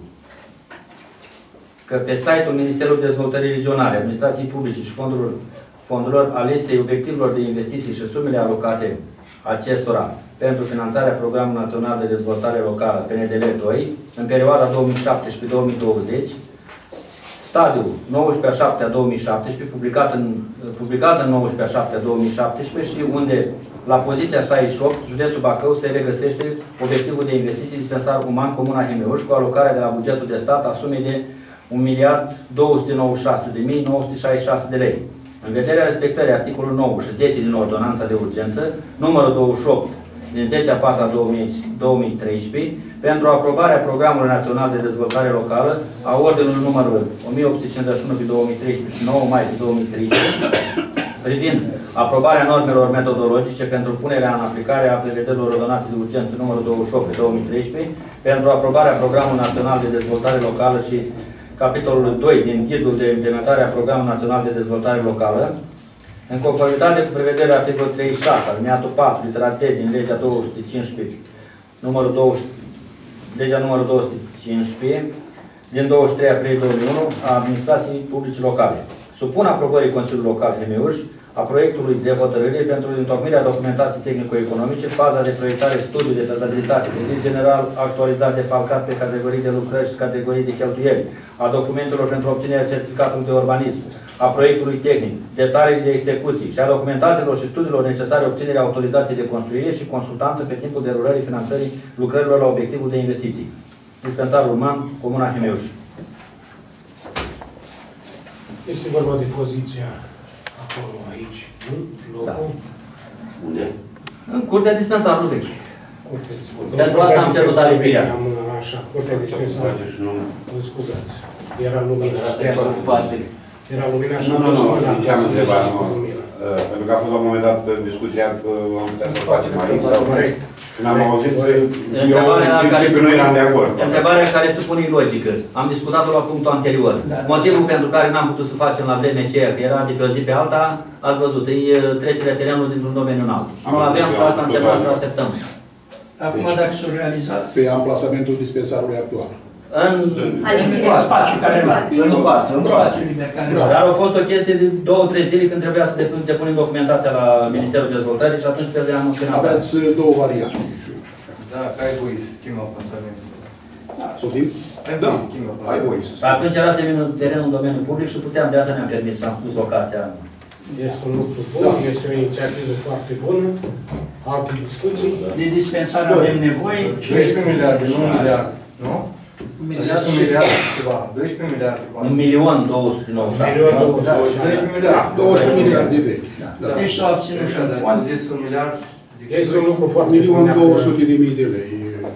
că pe site-ul Ministerului Dezvoltării Regionale, Administrației Publice și Fondurilor, fondurilor a listei obiectivelor de investiții și sumele alocate acestora pentru finanțarea Programului Național de Dezvoltare Locală P N D L doi în perioada două mii șaptesprezece două mii douăzeci, stadiul nouăsprezece a șaptea două mii șaptesprezece, publicat în, publicat în nouăsprezece a șaptea două mii șaptesprezece și unde, la poziția șaizeci și opt, județul Bacău se regăsește obiectivul de investiții dispensar uman Comuna Hemeuș cu alocarea de la bugetul de stat a sumei de un miliard două sute nouăzeci și șase de mii nouă sute șaizeci și șase de lei. În vederea respectării articolului nouă și zece din Ordonanța de Urgență, numărul douăzeci și opt din zece a patra două mii treisprezece, pentru aprobarea Programului Național de Dezvoltare Locală a ordinului numărul o mie opt sute cincizeci și unu pe două mii treisprezece și nouă mai două mii treisprezece, privind aprobarea normelor metodologice pentru punerea în aplicare a prevederilor Ordonanței de Urgență numărul douăzeci și opt pe două mii treisprezece, pentru aprobarea Programului Național de Dezvoltare Locală și capitolul doi din ghidul de implementare a Programului Național de Dezvoltare Locală, în conformitate cu prevederea articolului treizeci și șase, alineatul patru, litera D din legea două sute cincisprezece, numărul douăzeci, legea numărul două sute cincisprezece, din douăzeci și trei aprilie două mii unu, a Administrației Publice Locale. Supun aprobării Consiliului Local Hemeuș a proiectului de hotărâre pentru întocmirea documentației tehnico-economice, faza de proiectare, studiu de fezabilitate, deviz general actualizat defalcat pe categorii de lucrări și categorii de cheltuieli, a documentelor pentru obținerea certificatului de urbanism, a proiectului tehnic, detalii de execuții și a documentațiilor și studiilor necesare obținerea autorizației de construire și consultanță pe timpul derulării finanțării lucrărilor la obiectivul de investiții. Dispensarul uman, Comuna Hemeuș. Este vorba de poziția acolo, aici, nu? Locul? Da. Unde? În curtea dispensarului vechi. Curtea dispensarului. Pentru asta am cerut alipirea. Așa, curtea dispensarului. Mă scuzați. Era lumina. Era lumina și nu, nu, nu, ce am întrebat, nu. Pentru că a fost la un moment dat discuția că am putea să facem aici sau corect. Când am auzit, eu nu eram de acord. Întrebarea care se pune logică. Am discutat-o la punctul anterior. Da. Motivul pentru care n-am putut să facem la vremea aceea, că era de pe o zi pe alta, ați văzut, e trecerea terenului dintr-un domeniu în altul. Nu aveam și asta însemna să așteptăm. Acum dacă s-o realizat... Pe amplasamentul dispensarului actual. În, în spațiu care nu. În față, în față. Dar a fost o chestie de două, trei zile când trebuia să depunem documentația la Ministerul Dezvoltării și atunci pierdeam finanțarea. Aveți două variante. Da, că ai voie să schimbi amplasamentul. Poftim? Da, ai voie să schimbi. Atunci era terenul în domeniul public și puteam, de asta ne-am permis să am pus locația. Este un lucru bun, este o inițiativă foarte bună. Alte discuții? De dispensare avem nevoie. doisprezece miliarde, nu un miliard, nu? Un miliard, un miliard ceva, doisprezece miliarde. Un milion două sute nouăzeci și șase. Un milion doisprezece miliarde. douăsprezece miliarde vechi. Deci s-a obținut și un fond. Zis un miliard. Este un lucru foarte bun. un milion două sute de mii de lei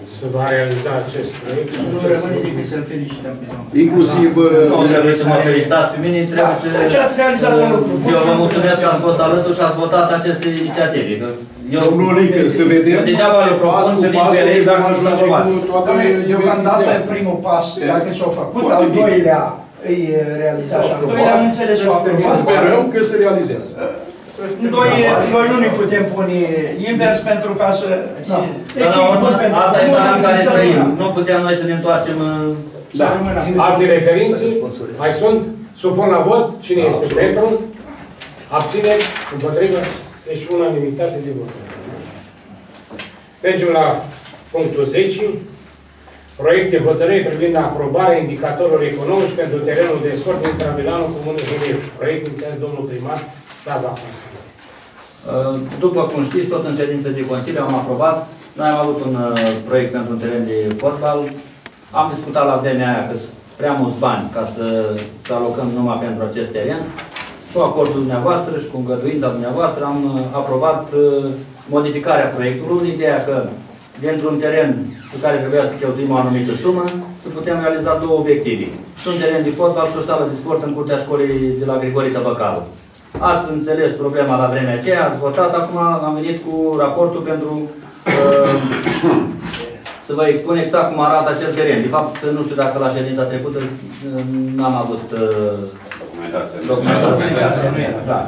se va realiza acest proiect. Și nu rămâne decât să-l felicităm pe domnul. Inclusiv... Nu trebuie să mă felicitați pe mine, trebuie să... Ce ați realizat un lucru. Eu vă mulțumesc că ați fost alături și ați votat aceste inițiative. Eu, Domnul Lică, să vedem degeaba le propun să vin pe ele dacă nu s-a aprobat. Deocamdată primul pas, dacă s-a făcut, al doilea îi realiza și al doilea am înțeles o aprobare. Să sperăm că se realizează. Noi, noi nu ne putem pune invers pentru ca să... Deci, asta e țara în care trăim. Nu putem noi să ne întoarcem... Da. Alte referințe? Mai sunt? Supun la vot. Cine este pentru? Abțineri? Împotrivă? Deci unanimitate de vot. Mergem la punctul zece. Proiect de hotărâre privind aprobarea indicatorilor economici pentru terenul de sport din Travilanul Comunei Hemiuș. Proiect inițiat de domnul primar Sava Constantin. După cum știți, tot în ședință de Consiliu am aprobat. Noi am avut un proiect pentru un teren de fotbal. Am discutat la vremea aia că sunt prea mulți bani ca să, să alocăm numai pentru acest teren. Cu acordul dumneavoastră și cu îngăduința dumneavoastră am aprobat modificarea proiectului, ideea că dintr-un teren pe care trebuia să cheltuim o anumită sumă, să putem realiza două obiective. Și un teren de fotbal și o sală de sport în curtea școlii de la Grigorița Băcalu. Ați înțeles problema la vremea aceea, ați votat, acum am venit cu raportul pentru uh, să vă expun exact cum arată acel teren. De fapt, nu știu dacă la ședința trecută n-am avut uh, documentație. Documentație. Da.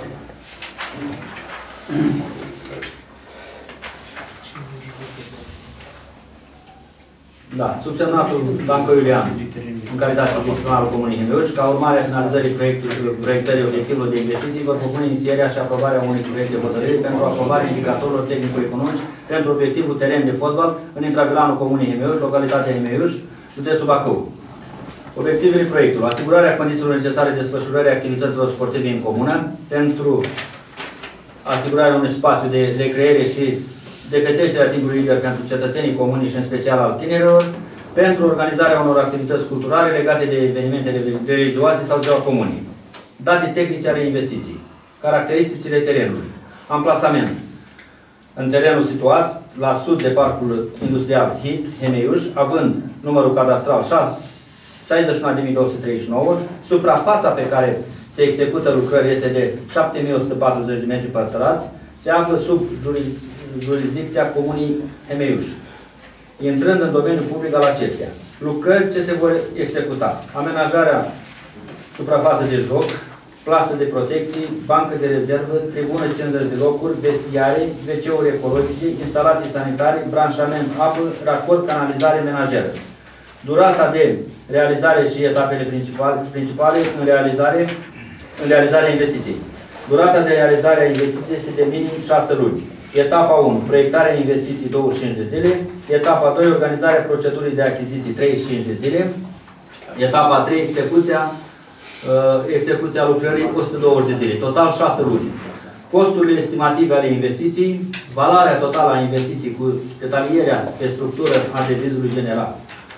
Da, subsemnatul Dancă Iulian, în calitate de funcționarul Comunei Hemiuș, ca urmare a finalizării proiectării obiectivelor de investiții, vor propune inițierea și aprobarea unui proiect de hotărâre pentru aprobarea indicatorilor tehnico-economici pentru obiectivul teren de fotbal în intravilanul Comunei Hemiuș, localitatea Hemiuș, județul Bacău. Obiectivele proiectului: asigurarea condițiilor necesare de desfășurare activităților sportive în comună, pentru asigurarea unui spațiu de recreere și de petrecerea timpului liber pentru cetățenii comuni și în special al tinerilor, pentru organizarea unor activități culturale legate de evenimentele religioase sau ziua comunii. Date tehnice ale investiției. Caracteristicile terenului. Amplasament. În terenul situat la sud de parcul industrial H I T, Hemiuș, având numărul cadastral șaizeci și unu de mii două sute treizeci și nouă, suprafața pe care se execută lucrări este de șapte mii o sută patruzeci de metri pătrați, se află sub jurisdicția Comunii Hemiuș, intrând în domeniul public al acesteia. Lucrări ce se vor executa: amenajarea suprafață de joc, plasă de protecții, bancă de rezervă, tribună cincizeci de locuri, vestiare, ve ce-uri ecologice, instalații sanitare, branșament apă, racord, canalizare, menajeră. Durata de realizare și etapele principale, principale în, realizare, în realizarea investiției. Durata de realizare a investiției este de minim șase luni. Etapa unu. Proiectarea investiției douăzeci și cinci de zile. Etapa doi. Organizarea procedurii de achiziții treizeci și cinci de zile. Etapa trei. Execuția, uh, execuția lucrării o sută douăzeci de zile. Total șase luni. Costurile estimative ale investiției. Valoarea totală a investiției cu detalierea pe structură a devizului general.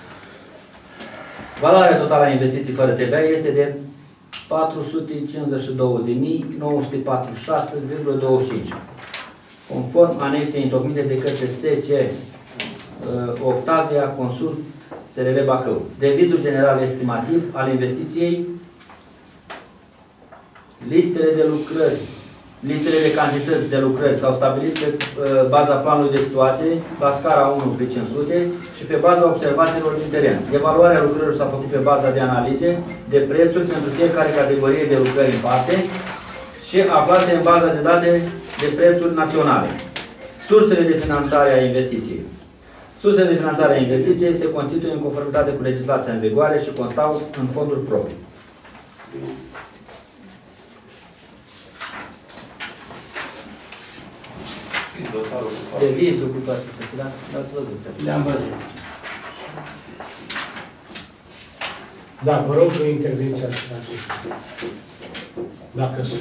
Valoarea totală a investiției fără T V A este de patru sute cincizeci și două de mii nouă sute patruzeci și șase virgulă douăzeci și cinci. Conform anexei întocmite de către S C uh, Octavia Consult S R L Bacău. Devizul general estimativ al investiției, listele de lucrări, listele de cantități de lucrări s-au stabilit pe uh, baza planului de situație la scara unu pe cinci sute și pe baza observațiilor din teren. Evaluarea lucrărilor s-a făcut pe baza de analize de prețuri pentru fiecare categorie de lucrări în parte și aflate în baza de date de prețuri naționale. Sursele de finanțare a investiției. Sursele de finanțare a investiției se constituie în conformitate cu legislația în vigoare și constau în fonduri proprii. Devizul cu toate acestea, l-ați văzut. Le-am văzut. Da, vă rog o intervenție asupra acestui. Dacă sunt.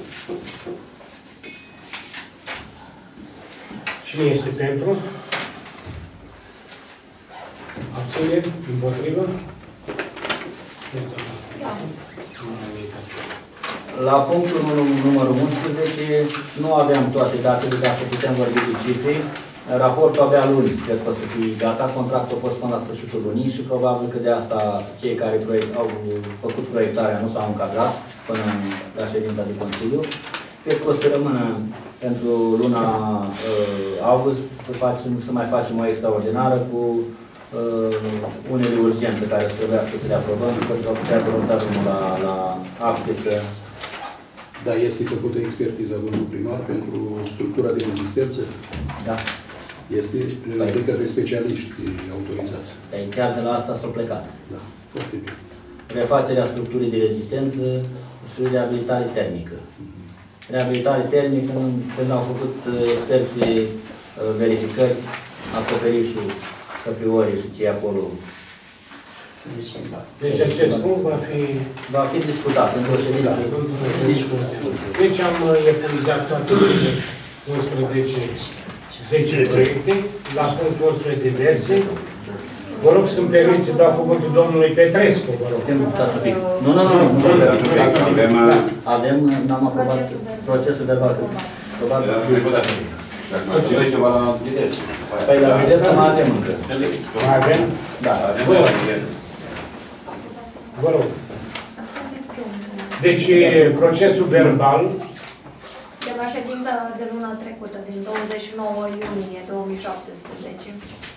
Cine este pentru? Abțineri? Împotrivă? La punctul numărul unsprezece nu aveam toate datele, dacă putem vorbi de cifre. Raportul abia luni, cred că o să fie gata. Contractul a fost până la sfârșitul lunii și probabil că de asta cei care proiect, au făcut proiectarea nu s-au încadrat până la ședința de Consiliu. Cred că o să rămână pentru luna uh, august să, facem, să mai facem o extraordinară cu uh, unele urgențe care să trebuia să se le aprobăm, pentru a putea derota drumul la, la acte să... Da, este făcută expertiza domnul primar pentru structura de rezistență? Da. Este păi. de către specialiști autorizați. Păi chiar de la asta s-au plecat. Da, foarte bine. Refacerea structurii de rezistență și reabilitare termică. Mm-hmm. Reabilitare termică, când au făcut experții verificări, acoperișul, căpriorii și cei acolo. Deci acest punct va fi... Va fi discutat într-o ședință. Deci am epuizat toate unsprezece zece proiecte. La punctul unsprezece diverse. Vă rog să-mi permiți să dau cuvântul domnului Petrescu, vă rog. Nu, nu, nu. Avem, n-am aprobat procesul verbal. Probabil. Păi la vedeți mai avem încă. Mai avem? Da. Vă rog. Deci, procesul verbal... De la ședința de luna trecută, din douăzeci și nouă iunie două mii șaptesprezece.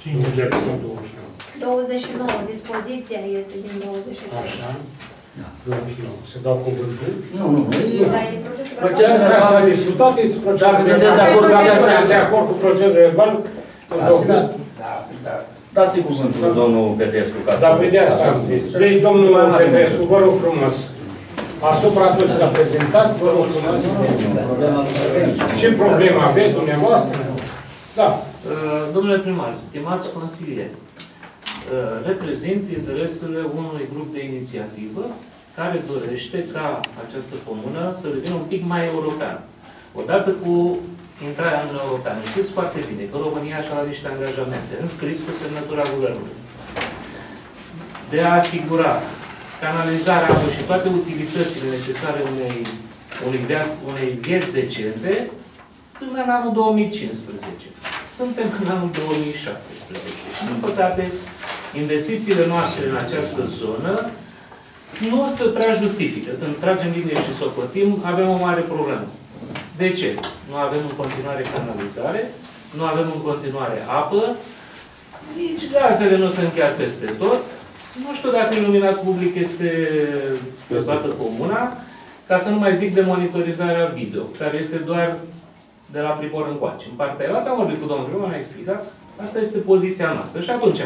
douăzeci și nouă. Dispoziția este din douăzeci și nouă. Așa. douăzeci și nouă. Se dau cuvântul? Nu, nu. Procesul verbal s-a discutat, procesul verbal. De acord cu procesul verbal? Da, da. Dați-i cuvântul domnul Petrescu. Da, pe de asta am zis. Deci, domnul Petrescu, vă rog frumos. Asupra tot s-a prezentat, vă rog frumos. Ce problemă aveți dumneavoastră? Da. Domnule primar, stimați consilieri, reprezint interesele unui grup de inițiativă care dorește ca această comună să devină un pic mai european. Odată cu intrarea în Uniunea Europeană, știți foarte bine că România și-a luat niște angajamente înscris cu semnătura Guvernului de a asigura canalizarea apei și toate utilitățile necesare unei, unei, viați, unei vieți decente până în anul două mii cincisprezece. Suntem în anul două mii șaptesprezece și, din păcate, investițiile noastre în această zonă nu se prea justifică. Când tragem linie și socotim, avem o mare problemă. De ce? Nu avem în continuare canalizare, nu avem în continuare apă, nici gazele nu sunt chiar peste tot. Nu știu dacă iluminat public este pe toată comuna, ca să nu mai zic de monitorizarea video, care este doar de la Pripor încoace. În partea aia, am vorbit cu domnul primar, ne-a explicat, asta este poziția noastră. Și atunci,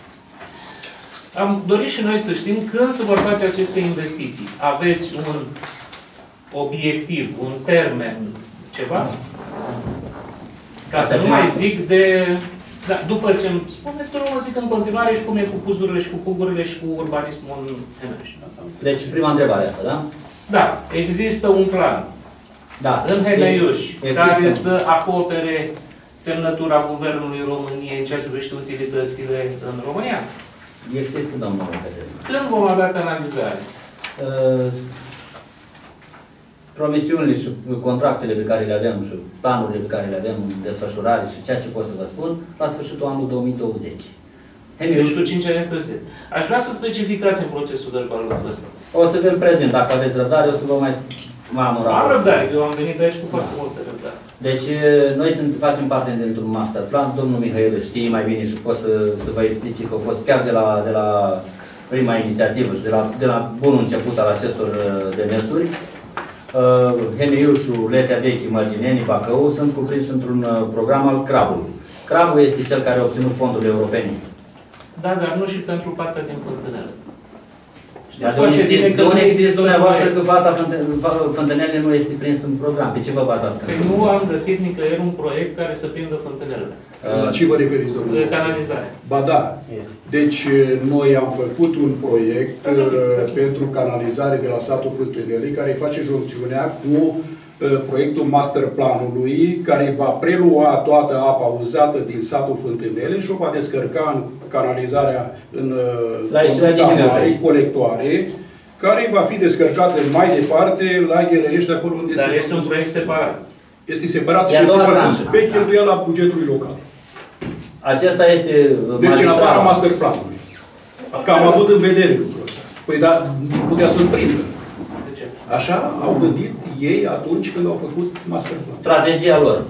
am dorit și noi să știm când se vor face aceste investiții. Aveți un obiectiv, un termen, ceva? Ca să nu mai zic de... Da, după ce îmi spuneți că nu mă zic în continuare și cum e cu puzurile și cu pugurile și cu urbanismul în Hănești. Deci, prima întrebare asta, da? Da, există un plan. Da. În Hemeiuș, care să acopere semnătura Guvernului României în ceea ce privește utilitățile în România? Există, domnul Petrescu. Când vom avea canalizare? Uh, promisiunile și contractele pe care le avem și planurile pe care le avem în desfășurare și ceea ce pot să vă spun, la sfârșitul anului două mii douăzeci. Deci cu cinci ani întârziere. Aș vrea să specificați în procesul verbal ăsta. O să vă prezint, dacă aveți răbdare, o să vă mai mamura. Am răbdare, eu am venit aici cu foarte multă răbdare. Deci, noi sunt, facem parte dintr-un master plan, domnul Mihail știe mai bine și pot să, să vă explice că a fost chiar de la, de la prima inițiativă și de la, de la bunul început al acestor demersuri. Uh, Hemeiușul, Letea Vechi, Mărgineni, Bacău sunt cuprinși într-un uh, program al CRAB-ului. CRAB-ul este cel care a obținut fondurile europene. Da, dar nu și pentru partea din Fântânele. Dar de unde știți, de unde știți dumneavoastră că fata Fântânele nu este prins în program? Pe ce vă bazați? Păi nu am găsit nicăieri un proiect care să prindă Fântânelele. La ce vă referiți, domnule? De canalizare. Ba da. Deci noi am făcut un proiect pentru canalizare de la satul Fântânele, care face juncțiunea cu proiectul master planului, care va prelua toată apa uzată din satul Fântânele și o va descărca în canalizarea în Marii, colectoare, care va fi descărcată mai departe la Gherăiești, de acolo unde Dar este un proiect separat. Este separat și este făcut pe cheltuiala bugetului local. Acesta este Deci în afara master planului. Că am avut în vedere lucrul ăsta. Păi da, nu putea să-l prindă. Așa au gândit ei atunci când au făcut master plan. Strategia lor.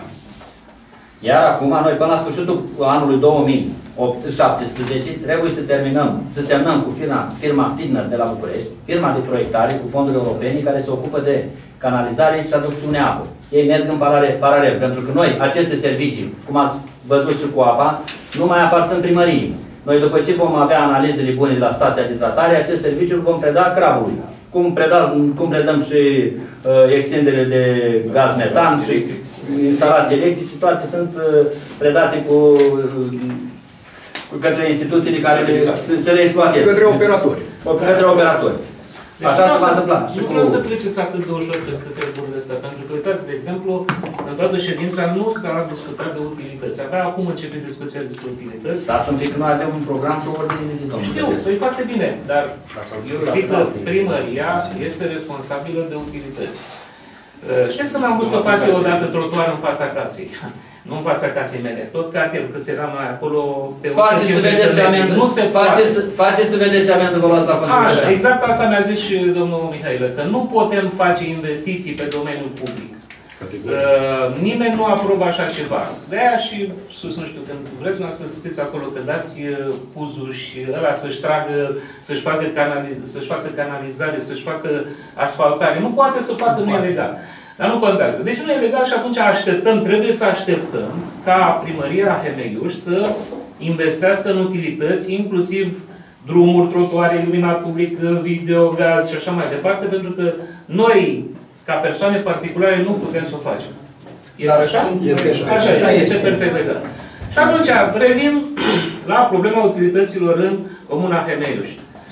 Iar acum, noi până la sfârșitul anului două mii șaptesprezece trebuie să terminăm, să semnăm cu firma, firma Fidner de la București, firma de proiectare cu fonduri europene care se ocupă de canalizare și aducțiune apă. Ei merg în paralel, pentru că noi, aceste servicii, cum ați văzut și cu apa, nu mai aparțin primăriei. Noi, după ce vom avea analizele bune de la stația de tratare, acest serviciu îl vom preda Crabului. Cum, preda, cum predăm și uh, extindere de gaz metan și instalații electrice, toate sunt uh, predate cu, uh, cu către instituțiile care le, să le exploateze. Către operatori. Către operatori. Deci așa se va întâmpla. Nu vreau să treceți atât de ușor peste treburile astea, pentru că, uitați, de exemplu, în toată ședința nu s-a discutat de utilități. Abia acum începe discuția despre utilități. Stați un pic că noi avem un program și o ordine de zi, domnule. Știu, e foarte bine, dar eu zic că primăria este responsabilă de utilități. Știți că m-am vrut să fac eu odată trotuar în fața casei. Nu în fața casei mele. Tot cartierul, cât eram noi acolo, pe o sută cincizeci de metri. Nu se poate. Faceți să vedeți ce avem să vă luați la considerare. Așa, exact asta mi-a zis și domnul Mihailă, că nu putem face investiții pe domeniul public. Uh, nimeni nu aprobă așa ceva. De-aia și sus, nu știu, când vreți să scrieți acolo că dați puzul și ăla să-și tragă, să-și facă, canali să-și facă canalizare, să-și facă asfaltare. Nu poate să facă, nu e legal. Dar nu contează. Deci nu e legal și atunci așteptăm, trebuie să așteptăm ca primăria Hemeiuș să investească în utilități, inclusiv drumuri, trotuare, iluminat public, video, gaz și așa mai departe, pentru că noi, ca persoane particulare, nu putem să o facem. Este așa? Este așa. Așa este, este perfect legal. Și atunci revin la problema utilităților în Comuna Hemeiuș.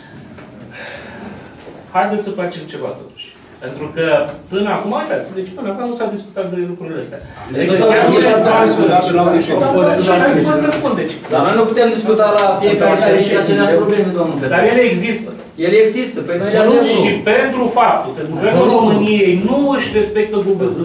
Haideți să facem ceva totuși. Pentru că până acum, uitați, deci până acum nu s-a discutat de lucrurile astea. Deci noi chiar nu se poate să spun, deci. Dar noi nu putem discuta la fiecare și aceleași probleme, domnul Petre. Dar ele există. Ele există. Păi noi și pentru faptul că Guvernul României nu își respectă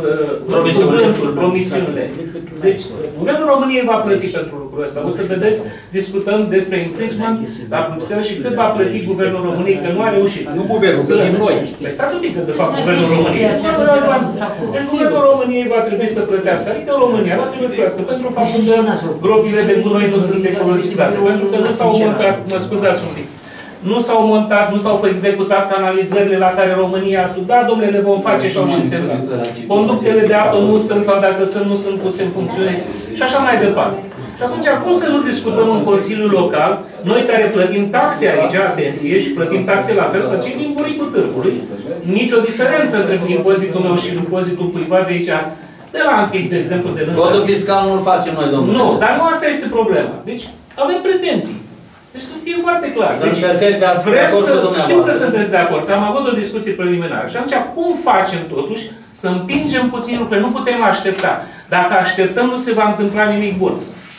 cuvântul, promisiunile. Deci, Guvernul României va plăti pentru lucrul ăsta. O să vedeți, discutăm despre infringement la Bruxelles și cât va plăti Guvernul României, că nu a reușit. Nu Guvernul, plătim noi. Păi stați un pic, că de fapt Guvernul României. Deci Guvernul României va trebui să plătească. Adică România va trebui să plătească pentru faptul că gropile de gunoi nu sunt ecologizate. Pentru că nu s-au montat, mă scuzați un pic, nu s-au montat, nu s-au executat canalizările la care România a spus, da, domnule, le vom face și au și semnat. Conductele de apă nu sunt, sau dacă sunt, nu sunt puse în funcțiune și așa mai departe. Și atunci, cum să nu discutăm în Consiliul Local, noi care plătim taxe aici, atenție, și plătim taxe la fel, că cei din Buricul Târgului, nicio diferență între impozitul meu și impozitul cuiva de aici, de la Antic, de exemplu, de lângă. Codul fiscal nu-l facem noi, domnule. Nu, dar nu asta este problema. Deci, avem pretenții. Deci să fie foarte clar. Deci, perfect de vrem să știu că dumneavoastră. sunteți de acord. Am avut o discuție preliminară. Și atunci, cum facem totuși să împingem puțin lucrurile? Nu putem aștepta. Dacă așteptăm, nu se va întâmpla nimic bun.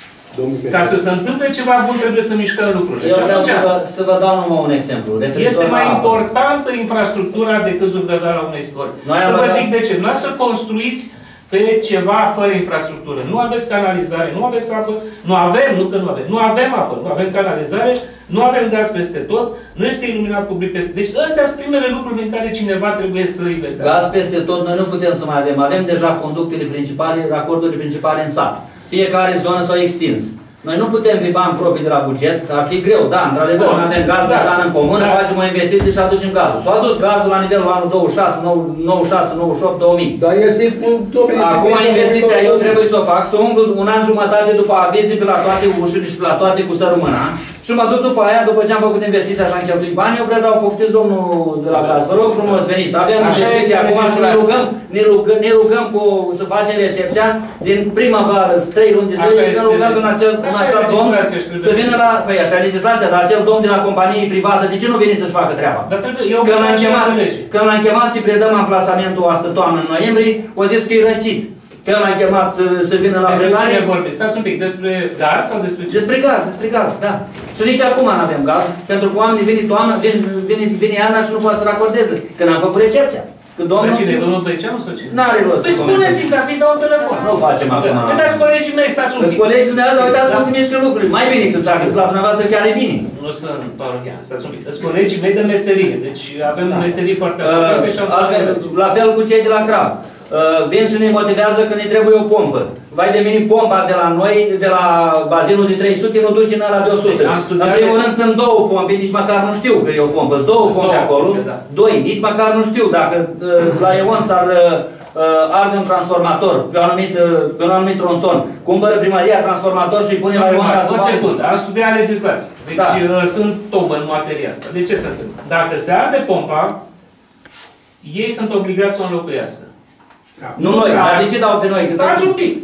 Ca să se întâmple ceva bun, trebuie să mișcăm lucrurile. Eu vreau să vă, să vă dau numai un exemplu. Este mai importantă infrastructura decât zugrăvarea unei școli. Să vă zic de ce. Nu să construiți pe ceva fără infrastructură. Nu aveți canalizare, nu aveți apă, nu avem, nu că nu avem, nu avem apă, nu avem canalizare, nu avem gaz peste tot, nu este iluminat public peste. Deci astea sunt primele lucruri în care cineva trebuie să investească. Gaz peste tot, noi nu putem să mai avem. Avem deja conductele principale, racordurile principale în sat. Fiecare zonă s-a extins. Noi nu putem pe bani proprii de la buget, ar fi greu, da, într-adevăr, nu avem gaz metan în comun, da. Facem o investiție și aducem gazul. S-a adus gazul la nivelul anul douăzeci și șase, nouăzeci și șase, nouăzeci și opt, două mii. Dar este... Acum investiția eu trebuie să o fac, să umblu un an jumătate după avizi pe la toate ușurile și pe la toate cu sărmâna. Și mă duc după aia, după ce am făcut investiția și am cheltuit bani, eu predau, poftiți domnul de la gaz. Vă rog frumos, veniți. Avem investiție acum și ne rugăm, ne rugăm, ne rugăm cu, să facem recepția din primăvară, trei luni de zile, ne rugăm în acel, în acel domn să vină la... Păi așa e legislația, dar acel domn de la companie privată, de ce nu vine să-și facă treaba? Când l-am chemat, când l-am chemat să-i predăm amplasamentul astă toamnă în noiembrie, o zis că e răcit. Că l-am chemat să vină la predare. Despre vorbi? Stați un pic, despre gaz sau despre ce? Despre gaz, despre gaz, da. Și nici acum nu avem gaz, pentru că oamenii vin toamnă, vin, vine, vine iarna și nu poate să racordeze. Când am făcut recepția. Că domnul... Cine? Domnul Păiceanu sau cine? N-are rost. Păi spuneți-mi ca să-i dau un telefon. Nu facem acum. Păi dați colegii mei, stați un pic. Îți colegii dumneavoastră, uitați cum se mișcă lucrurile. Mai bine, că dacă la dumneavoastră chiar e bine. Nu sunt parohian, stați un pic. Îți colegii mei de meserie, deci avem meserii foarte apropiate și am... La fel cu cei de la Crab. Vin și ne motivează că ne trebuie o pompă. Vai de veni pompa de la noi, de la bazinul de trei sute, nu duce în ăla de o sută. În primul rând sunt două pompe, nici măcar nu știu că e o pompă. Sunt două pompe acolo, doi, nici măcar nu știu dacă la Ion s-ar arde un transformator pe un anumit, pe un anumit tronson. Cumpără primăria transformator și îi pune la Ion ca să... O secundă, am studiat legislație. Deci sunt tobă în materia asta. De ce se întâmplă? Dacă se arde pompa, ei sunt obligați să o înlocuiască. Nu noi, dar de ce dau pe noi? Stați un pic.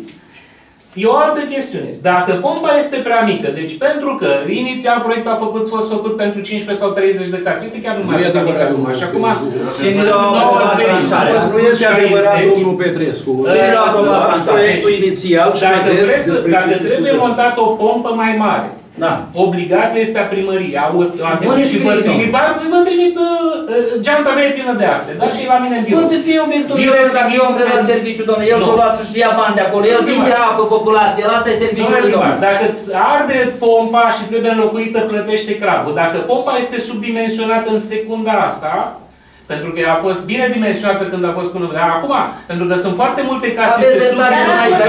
E o altă chestiune. Dacă pompa este prea mică, deci pentru că inițial proiectul a făcut, fost făcut pentru cincisprezece sau treizeci de case, uite chiar nu mai e adevărat. Și acum sunt nouăzeci, nu este adevărat, domnul Petrescu. Proiectul inițial și vedeți despre Dacă trebuie montat o pompă mai mare, obligația este a primăriei. Și vă trimit geanta mea e plină de acte, dar și la mine în birou. Cum să fie obiectul dacă eu am predat serviciu, domnule, el și-o luat și ia bani de acolo, el vinde apă populației, ăsta e serviciul lui domnule. Dacă îți arde pompa și trebuie înlocuită, plătește Crabul. Dacă pompa este subdimensionată în secunda asta, pentru că ea a fost bine dimensionată când a fost până... Dar acum, pentru că sunt foarte multe case... Aveți dreptate,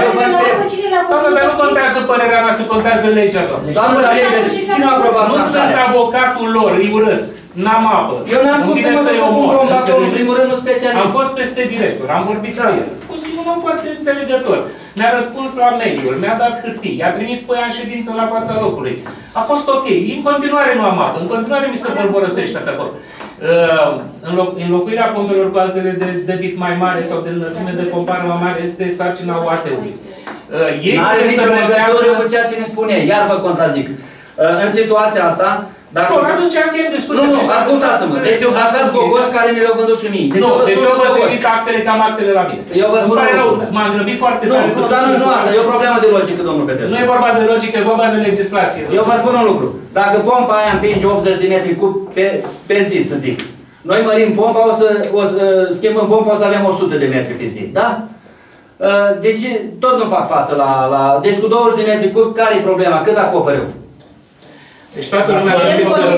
doamne, dar nu contează părerea mea, se contează legea, doamne. Doamne, dar legea, cine a aprobat? Nu sunt avocatul lor, îi urăsc. N-am apă. Eu n-am cum să mă duc să pun pompa acolo, în primul rând, nu specialist. Am fost peste director, am vorbit cu el. A fost un om foarte înțelegător. Mi-a răspuns la mail-uri, mi-a dat hârtii, i-a trimis pe ea în ședință la fața locului. A fost ok. În continuare nu am apă, în continuare mi se vorbărăsește pe acolo. Uh, înlocuirea pompelor cu altele de debit mai mare sau de înălțime de pompare mai mare este sarcina O A T-ului. Uh, N-are nicio legătură cu ceea ce ne spune, iar vă contrazic. Uh, în situația asta, dacă... Nu, atunci încheiem discuția. Nu, nu, ascultați-mă. Deci așa-s gogoși care mi le-au vândut și mie. Nu, deci eu vă trimit actele cam actele la mine. Eu vă spun rău. M-am grăbit foarte tare. Nu, dar nu asta, e o problemă de logică, domnul Petrescu. Nu e vorba de logică, e vorba de legislație. Eu vă spun un lucru. Dacă pompa aia împinge optzeci de metri cub pe, pe zi, să zic. Noi mărim pompa, o să, o să schimbăm pompa, o să avem o sută de metri pe zi, da? Deci tot nu fac față la... la deci cu douăzeci de metri cub, care e problema? Cât acoperă? Deci toată lumea trebuie să...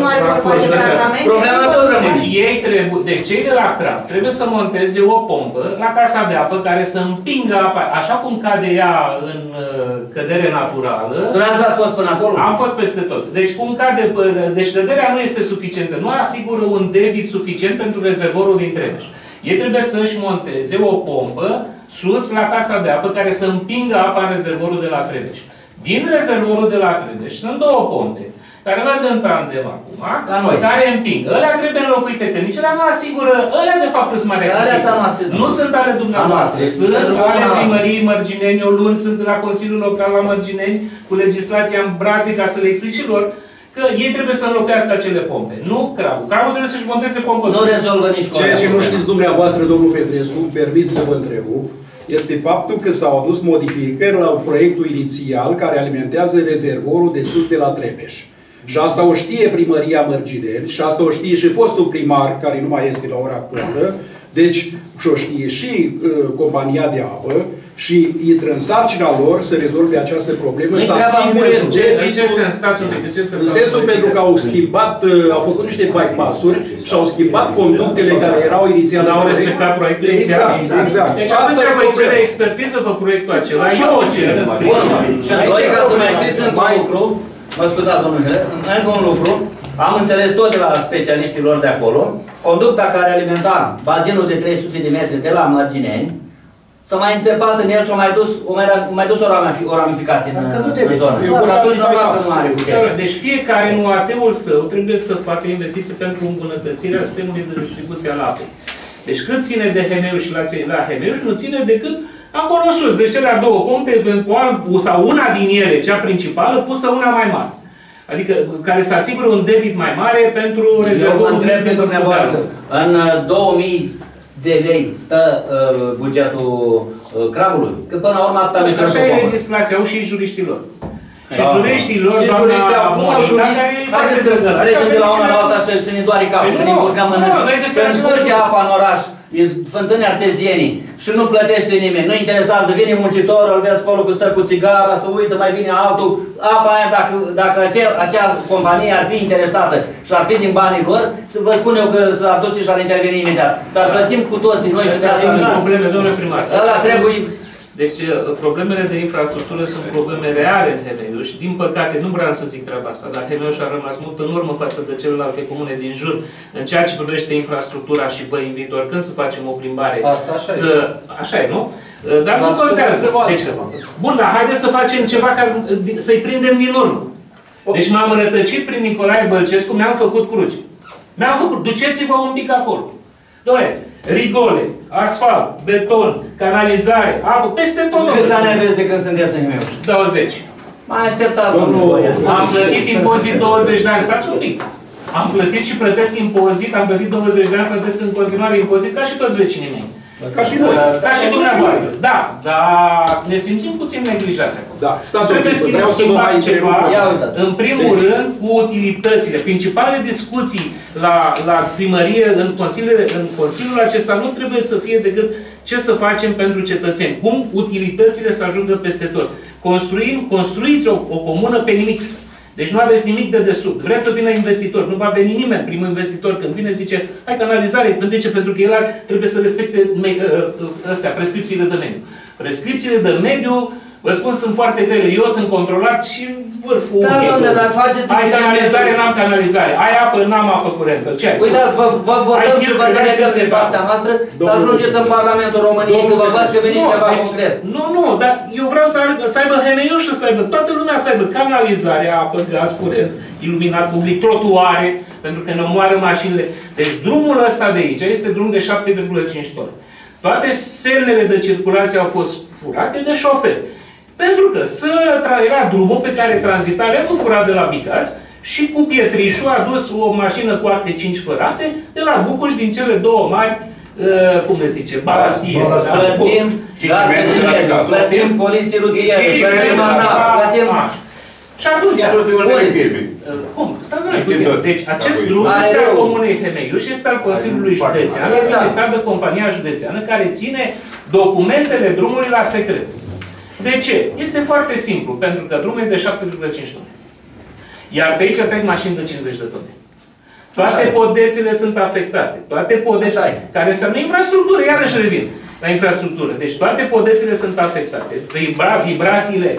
Problema tot rămâne. Deci ei trebuie... Deci cei de la Crab trebuie să monteze o pompă la casa de apă care să împingă apa, așa cum cade ea în cădere naturală. Dumneavoastră ați fost până acolo? Am fost peste tot. Deci cum cade... Deci căderea nu este suficientă. Nu asigură un debit suficient pentru rezervorul din Trebeș. Ei trebuie să-și monteze o pompă sus la casa de apă care să împingă apa în rezervorul de la Trebeș. Din rezervorul de la Trebeș sunt două pompe care merg în tandem acum, care împing. Ălea trebuie înlocuite, că nici ălea nu asigură, ălea de fapt sunt mai reactive. Nu sunt ale dumneavoastră, sunt ale primăriei Mărgineni, o luni sunt la Consiliul Local la Mărgineni, cu legislația în brațe, ca să le explic și lor, că ei trebuie să înlocuiască acele pompe. Nu Crabul. Crabul trebuie să-și monteze pompă. Nu rezolvă nici ceea ce nu știți dumneavoastră, domnul Petrescu, îmi permit să vă întrerup, este faptul că s-au adus modificări la proiectul inițial care alimentează rezervorul de sus de la Trebeș. Și asta o știe primăria Mărgineni și asta o știe și fostul primar, care nu mai este la ora actuală, deci și-o știe și uh, compania de apă și intră în sarcina lor să rezolve această problemă, să asigure debitul, în sensul pentru că au schimbat, uh, au făcut niște bypass-uri și au schimbat conductele care erau inițial. N-au respectat proiectul inițial. Exact, exact. Deci atunci voi cere expertiză pe proiectul acela. Eu o cer. Și doi, ca să mai știți încă un lucru, mă scuzați, domnule, încă un lucru, am înțeles tot de la specialiștilor de acolo, conducta care alimenta bazinul de trei sute de metri de la Mărgineni, s-a mai înțepat în el și a mai dus o, mai, mai dus o, ramifi, o ramificație în, în zonă. Și atunci normal că nu are putere. Deci fiecare în U A T-ul său trebuie să facă investiții pentru îmbunătățirea sistemului de distribuție al apei. Deci cât ține de Hemeu și la, la Hemeu și nu ține decât acolo sus. Deci cele două puncte, eventual, sau una din ele, cea principală, pusă una mai mare. Adică care să asigure un debit mai mare pentru rezervorul. Eu vă întreb pe dumneavoastră, în două mii de lei stă uh, bugetul uh, Crabului? Că până la urmă atâta merge. Așa e legislația, au și juriștilor. Și juriștilor, doamna Monica, care e foarte drăgălă. Trecem de la una la alta să ne doare capul, că ne încurcăm în... Când curge apa în oraș, fântâni artezienii și nu plătește nimeni, nu interesează, vine muncitorul, îl vezi acolo cu stă cu țigara, să uită, mai vine altul, apa aia, dacă, dacă acea, acea companie ar fi interesată și ar fi din banii lor, vă spun eu că să aduce și ar interveni imediat. Dar plătim cu toții, noi și Astea sunt probleme, domnule primar. Ăla trebuie... Deci problemele de infrastructură sunt probleme reale în Hemeiuș. Din păcate, nu vreau să zic treaba asta, dar Hemeiuș a rămas mult în urmă față de celelalte comune din jur în ceea ce privește infrastructura și vă invit oricând să facem o plimbare. Asta așa să... e. Așa e, nu? Dar nu contează. Deci, bun, dar haideți să facem ceva care să-i prindem din urmă. Deci m-am rătăcit prin Nicolae Bălcescu, mi-am făcut cruce. Mi-am făcut, duceți-vă un pic acolo. Doamne, rigole, asfalt, beton, canalizare, apă, peste tot. Câți ani aveți de când sunteți în Hemeuș? douăzeci. Mai așteptați, domnul. Am plătit impozit douăzeci de ani, stați un pic. Am plătit și plătesc impozit, am plătit douăzeci de ani, plătesc în continuare impozit, ca și toți vecinii mei. Ca și noi. Ca și dumneavoastră. Da, dar ne simțim puțin neglijați acum. Da, stați Trebuie să vreau să vă mai ceva, în primul deci... rând, cu utilitățile. Principalele discuții la, la primărie, în Consiliul, în Consiliul acesta, nu trebuie să fie decât ce să facem pentru cetățeni. Cum utilitățile să ajungă peste tot. Construim, construiți o, o comună pe nimic. Deci nu aveți nimic de desubt. Vreți să vină investitor. Nu va veni nimeni. Primul investitor când vine zice, hai canalizare. De ce? Pentru că el are, trebuie să respecte astea, prescripțiile de mediu. Prescripțiile de mediu, vă spun, sunt foarte grele. Eu sunt controlat și vârful. Da, domnule, dar faceți... Ai canalizare, n-am canalizare. Ai apă, n-am apă curentă. Ce ai? Uitați, vă, vă votăm și vă delegăm de partea noastră să ajungeți în Parlamentul României să vă văd că veniți ceva concret. Nu, nu, dar eu vreau să, aibă, să aibă Hemeiușul, să aibă toată lumea, să aibă canalizare, apă, gaz curent, iluminat public, trotuare, pentru că ne omoară mașinile. Deci drumul ăsta de aici este drum de șapte virgulă cinci tone. Toate semnele de circulație au fost furate de șoferi. Pentru că era drumul pe care tranzitarea nu fura de la Bicaz și cu Pietrișu a dus o mașină cu acte cinci fărate de la Bucuș din cele două mari, uh, cum le zice, Barastie. Plătim, plătim poliție rutieră, plătim ANAF, plătim... Și atunci, cum? Stați noi puțin. Deci acest drum este al Comunei Hemeiuș și este al Consiliului Județean, administrat de compania județeană care ține documentele drumului la secret. De ce? Este foarte simplu, pentru că drumul e de șapte virgulă cinci tone. Iar pe aici trec mașini de cincizeci de tone. Toate podețele sunt afectate. Toate podețele, care înseamnă infrastructură, iarăși revin la infrastructură. Deci toate podețele sunt afectate. Vibra, vibrațiile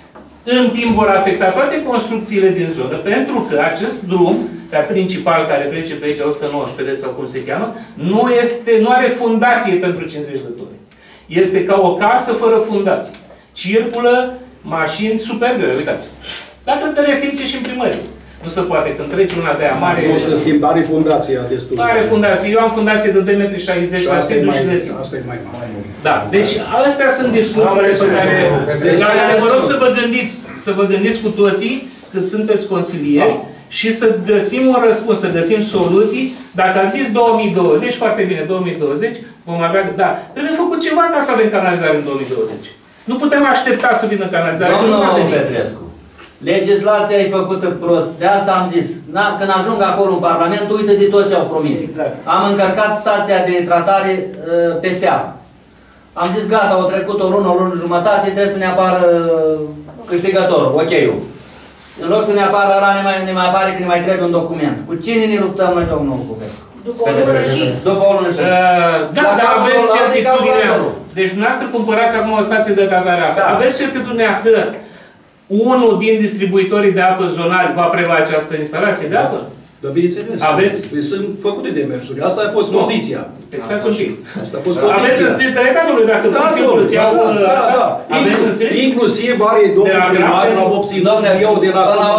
în timp vor afecta toate construcțiile din zonă, pentru că acest drum, ca principal, care trece pe aici o sută nouăsprezece sau cum se cheamă, nu, este, nu are fundație pentru cincizeci de tone. Este ca o casă fără fundație. Circulă mașini super grele, uitați. Dar cred că le simți și în primărie. Nu se poate, când trece una de aia mare... Nu se simt, are fundația destul. Are fundație. Eu am fundație de doi metri șaizeci la sediu și le simt. Asta e mai mare. Da. Deci, astea sunt discuțiile pe care, la care vă rog să vă gândiți, să vă gândiți cu toții, cât sunteți consilieri, și să găsim un răspuns, să găsim soluții. Dacă ați zis două mii douăzeci, foarte bine, două mii douăzeci, vom avea... Da, trebuie făcut ceva ca să avem canalizare în două mii douăzeci. Nu putem aștepta să vină canalizarea. Domnul Petrescu, legislația e făcută prost. De asta am zis. Na, când ajung acolo în Parlament, uită de tot ce au promis. Exact. Am încărcat stația de tratare uh, pe seamă. Am zis, gata, au trecut o lună, o lună jumătate, trebuie să ne apară uh, câștigătorul, ok-ul. În loc să ne apară ăla, ne mai, ne mai apare că ne mai trebuie un document. Cu cine ne luptăm noi, domnul Popescu? După o lună și... După o lună și... Uh, da, dar aveți certitudinea. Deci dumneavoastră cumpărați acum o stație de tratare apă. Da. Aveți certitudinea că unul din distribuitorii de apă zonali va prelua această instalație de apă? Da, bineînțeles. Aveți? Sunt făcute demersuri. Asta a fost condiția. Exact un pic. Asta a fost condiția. Aveți înscris de etatului, dacă da, nu fiu da, da, asta? Da, aveți înscris? Inclusiv are domnul primar, l-am obținut eu de la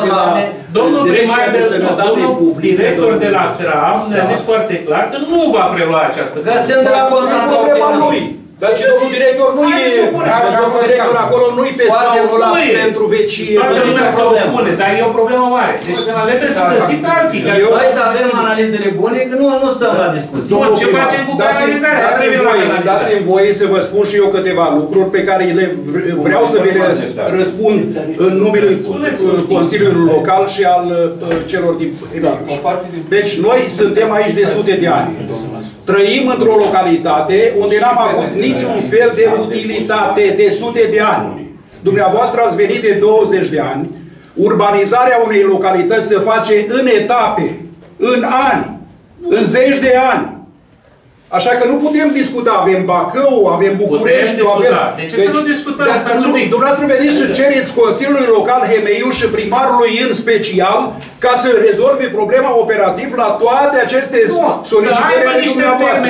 domnul primar, domnul director de la TRAM ne-a zis foarte clar că nu va prelua această. Găsim de la Constanța. Dar ce domnul director nu e... Domnul director acolo nu-i pe scaunul ăla pentru vecie. Toată lumea se opune, dar e o problemă mare. Deci trebuie să găsiți alții. Noi să avem analizele bune, că nu stăm la discuții. Nu, ce facem cu canalizarea? Dați-mi voie să vă spun și eu câteva lucruri pe care le vreau să vi le răspund în numele Consiliului Local și al celor din... Deci noi suntem aici de sute de ani. Trăim într-o localitate unde n-am avut niciun fel de utilitate de sute de ani. Dumneavoastră ați venit de douăzeci de ani. Urbanizarea unei localități se face în etape, în ani, în zeci de ani. Așa că nu putem discuta, avem Bacău, avem București, avem... De ce deci, să nu discutăm? Nu, dumneavoastră veniți și cereți Consiliului Local Hemeiu și primarului în special ca să rezolve problema operativ la toate aceste solicitări ale dumneavoastră.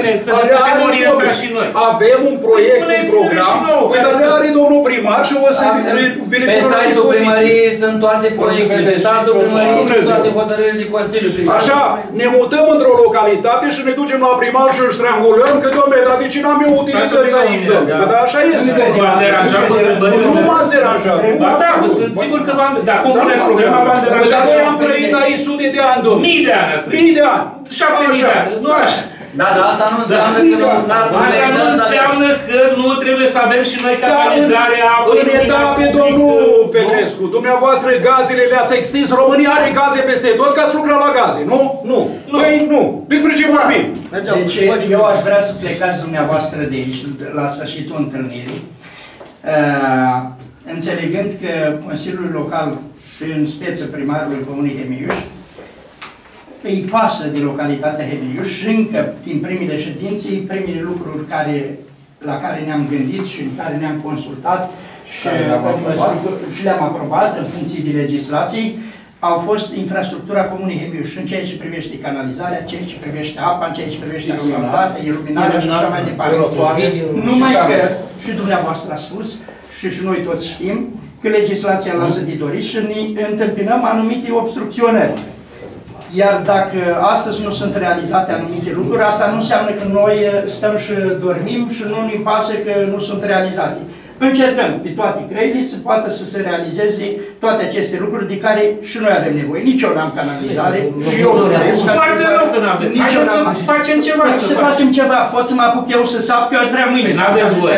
Avem un proiect, un program, păi dar le are domnul primar și o să vine pe site-ul primăriei sunt toate proiectele, pe site-ul primăriei sunt toate hotărârile de Consiliu. Așa, ne mutăm într-o localitate și ne ducem la primar și îl strangulăm, că dom'le, dar de ce n-am eu utilități aici, dom'le? Că da, așa este. V-am deranjat cu întrebările? Nu m-ați deranjat. Ba da, sunt sigur că v-am... Dar cum puneți problema, v-am deranjat? Dar noi am trăit aici sute de ani, dom'le. Mii de ani ați trăit. Mii de ani. Șapte mii de ani. Nu așa. Da, dar asta nu înseamnă că nu... Asta nu înseamnă că nu trebuie să avem și noi canalizarea apei. În etape, domnul Petrescu, dumneavoastră gazele le-ați extins, România are gaze peste tot, ca să lucra la gaze, nu? Nu. Păi nu. Despre ce vorbim? Deci eu aș vrea să plecați dumneavoastră de aici, la sfârșitul întâlnirii, înțelegând că Consiliul Local și în speță primarului Comunei Hemeiuș îi pasă de localitatea Hemeiuș și încă din primele ședințe, primele lucruri care, la care ne-am gândit și în care ne-am consultat și le-am aprobat în funcție de legislații, au fost infrastructura Comunei Hemeiuș în ceea ce privește canalizarea, în ceea ce privește apa, în ceea ce privește asfaltarea, iluminarea și așa mai departe. Numai că și dumneavoastră a spus și și noi toți știm că legislația lasă de dorit și ne întâmpinăm anumite obstrucționări. Iar dacă astăzi nu sunt realizate anumite lucruri, asta nu înseamnă că noi stăm și dormim și nu ne pasă că nu sunt realizate. Încercăm pe toate creile să poată să se realizeze toate aceste lucruri de care și noi avem nevoie. Nici eu n-am canalizare și eu doresc. Foarte rău că n-aveți. Hai să facem ceva. Să facem ceva. Pot să mă apuc eu să sap, eu aș vrea mâine. N-aveți voie.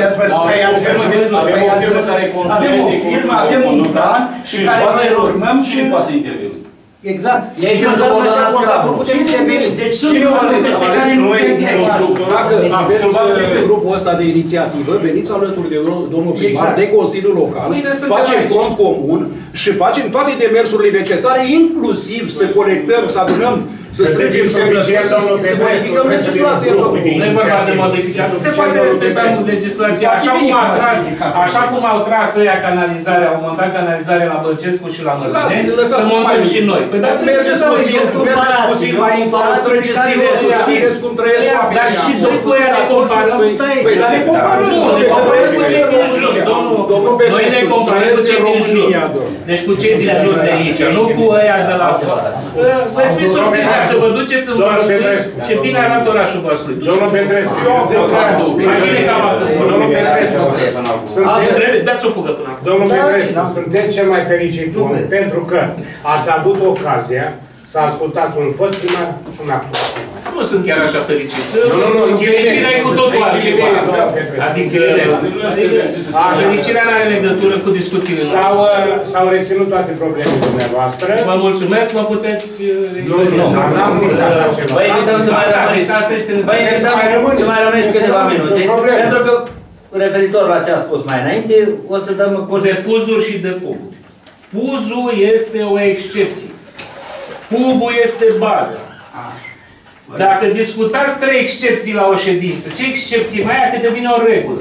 Avem o firmă care construiește, avem o firmă, avem un plan și care noi urmăm și poate să intervină. Exact. Ei și un subordonat sclavă. Putem interveni. Deci sunt lucruri peste care nu putem. Dacă aveți grupul ăsta de inițiativă, veniți alături de domnul primar, de Consiliul Local, facem front comun și facem toate demersurile necesare, inclusiv să colectăm, să adunăm, să strângem semnături, să modificăm legislația. Nu e vorba de modificare. Se poate respecta legislația. Așa cum au tras, așa cum au tras ăia canalizarea, au montat canalizarea la Bălcescu și la Măline, să montăm și noi. Păi dar mergeți puțin, mergeți puțin mai încolo, treceți cum trăiesc oamenii. Dar și noi cu ăia ne comparăm. Păi dar ne comparăm. Nu, ne comparăm cu cei din jur. Noi ne comparăm cu cei din jur. Deci cu cei din jur de aici, nu cu ăia de la... Veți fi surprinși să vă duceți în Vaslui, ce bine arată orașul Vaslui. Domnul Petrescu, așa e cam atât. Domnul Petrescu, dați o fugă până acum. Domnul Petrescu, sunteți cel mai fericit om, pentru că ați avut ocazia să ascultați un fost primar și un actual primar. Nu sunt chiar așa fericit. Fericirea e cu totul altceva. Adică, fericirea nu are legătură cu discuțiile noastre. S-au reținut toate problemele dumneavoastră. Vă mulțumesc, mă puteți... Nu, nu, n-am zis așa ceva. Vă invităm să mai rămâneți. Vă invităm să mai rămâneți câteva minute. Pentru că, referitor la ce a spus mai înainte, o să dăm curs. De puzuri și de puburi. Puzul este o excepție. Pubul este baza. Dacă discutați trei excepții la o ședință, ce excepții mai ia că devine o regulă?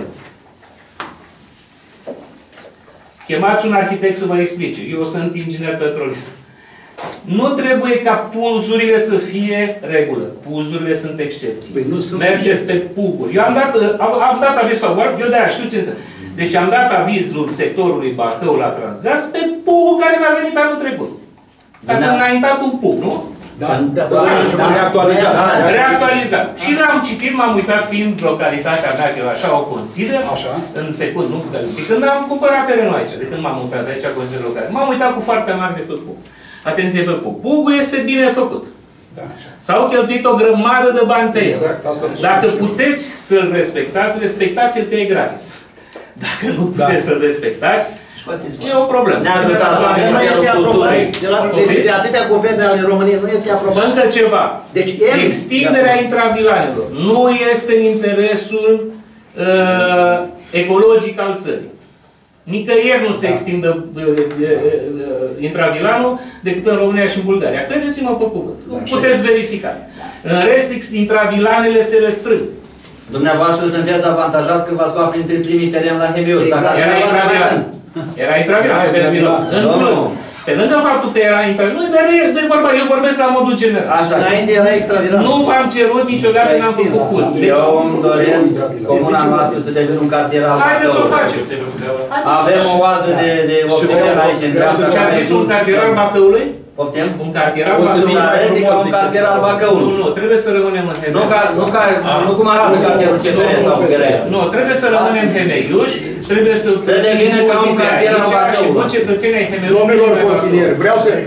Chemați un arhitect să vă explice. Eu sunt inginer petrolist. Nu trebuie ca puzurile să fie regulă. Puzurile sunt excepții. Păi nu sunt mergeți pe puburi. Eu am dat, am, am dat aviz favorabil, eu de-aia știu ce înseamnă. Deci am dat avizul sectorului Bacău la Transgaz pe pubul care mi-a venit anul trecut. Ați înaintat un pub, nu? Da, da, da, da, reactualizat. Reactualizat. Și l-am citit, m-am uitat fiind localitatea mea, că eu așa o consider, așa. În secund, nu? Când am cumpărat terenul aici, de când m-am mutat de aici, consider local. M-am uitat cu foarte mare de pe pub. Atenție pe pub. Pubul este bine făcut. Da. S-au cheltuit o grămadă de bani pe el. Exact, dacă puteți să-l respectați, respectați-l că e gratis. Dacă nu puteți da. să-l respectați, E o problemă. Ne-a ajutat la Ministerul Culturii. De la de atâtea guverne ale României nu este aprobat. Încă ceva. Deci, extinderea intravilanelor nu este în interesul uh, ecologic al țării. Nicăieri nu se extindă uh, uh, uh, intravilanul decât în România și în Bulgaria. Credeți-mă pe cuvânt. Puteți verifica. În rest, intravilanele se restrâng. Dumneavoastră sunteți avantajat că v-ați luat printre primii tereni la H M U. Exact. Era intravilan. Era intravilan. În plus, pe lângă faptul că era intravilan, nu, dar nu e vorba, eu vorbesc la modul general. Așa. Înainte era extravilan. Nu v-am cerut niciodată, n-am făcut pus. Eu îmi doresc comuna noastră să devină un cartier al Bacăului. Haideți să o facem. Avem o oază de, de ofițeri aici în dreapta. Ce a zis un cartier al Bacăului? Poftim? Un cartier al O să fie arăt ca un cartier al Bacăului. Nu, nu, trebuie să rămânem în Hemeiuș. Nu, ca, nu, ca, nu cum arată cartierul C F R sau Gărea. Nu, trebuie să rămânem Hemeiuș, trebuie să... Să devină ca un cartier al Bacăului. Și mulți cetățenii ai Hemeiuș. Domnilor consilieri, vreau să,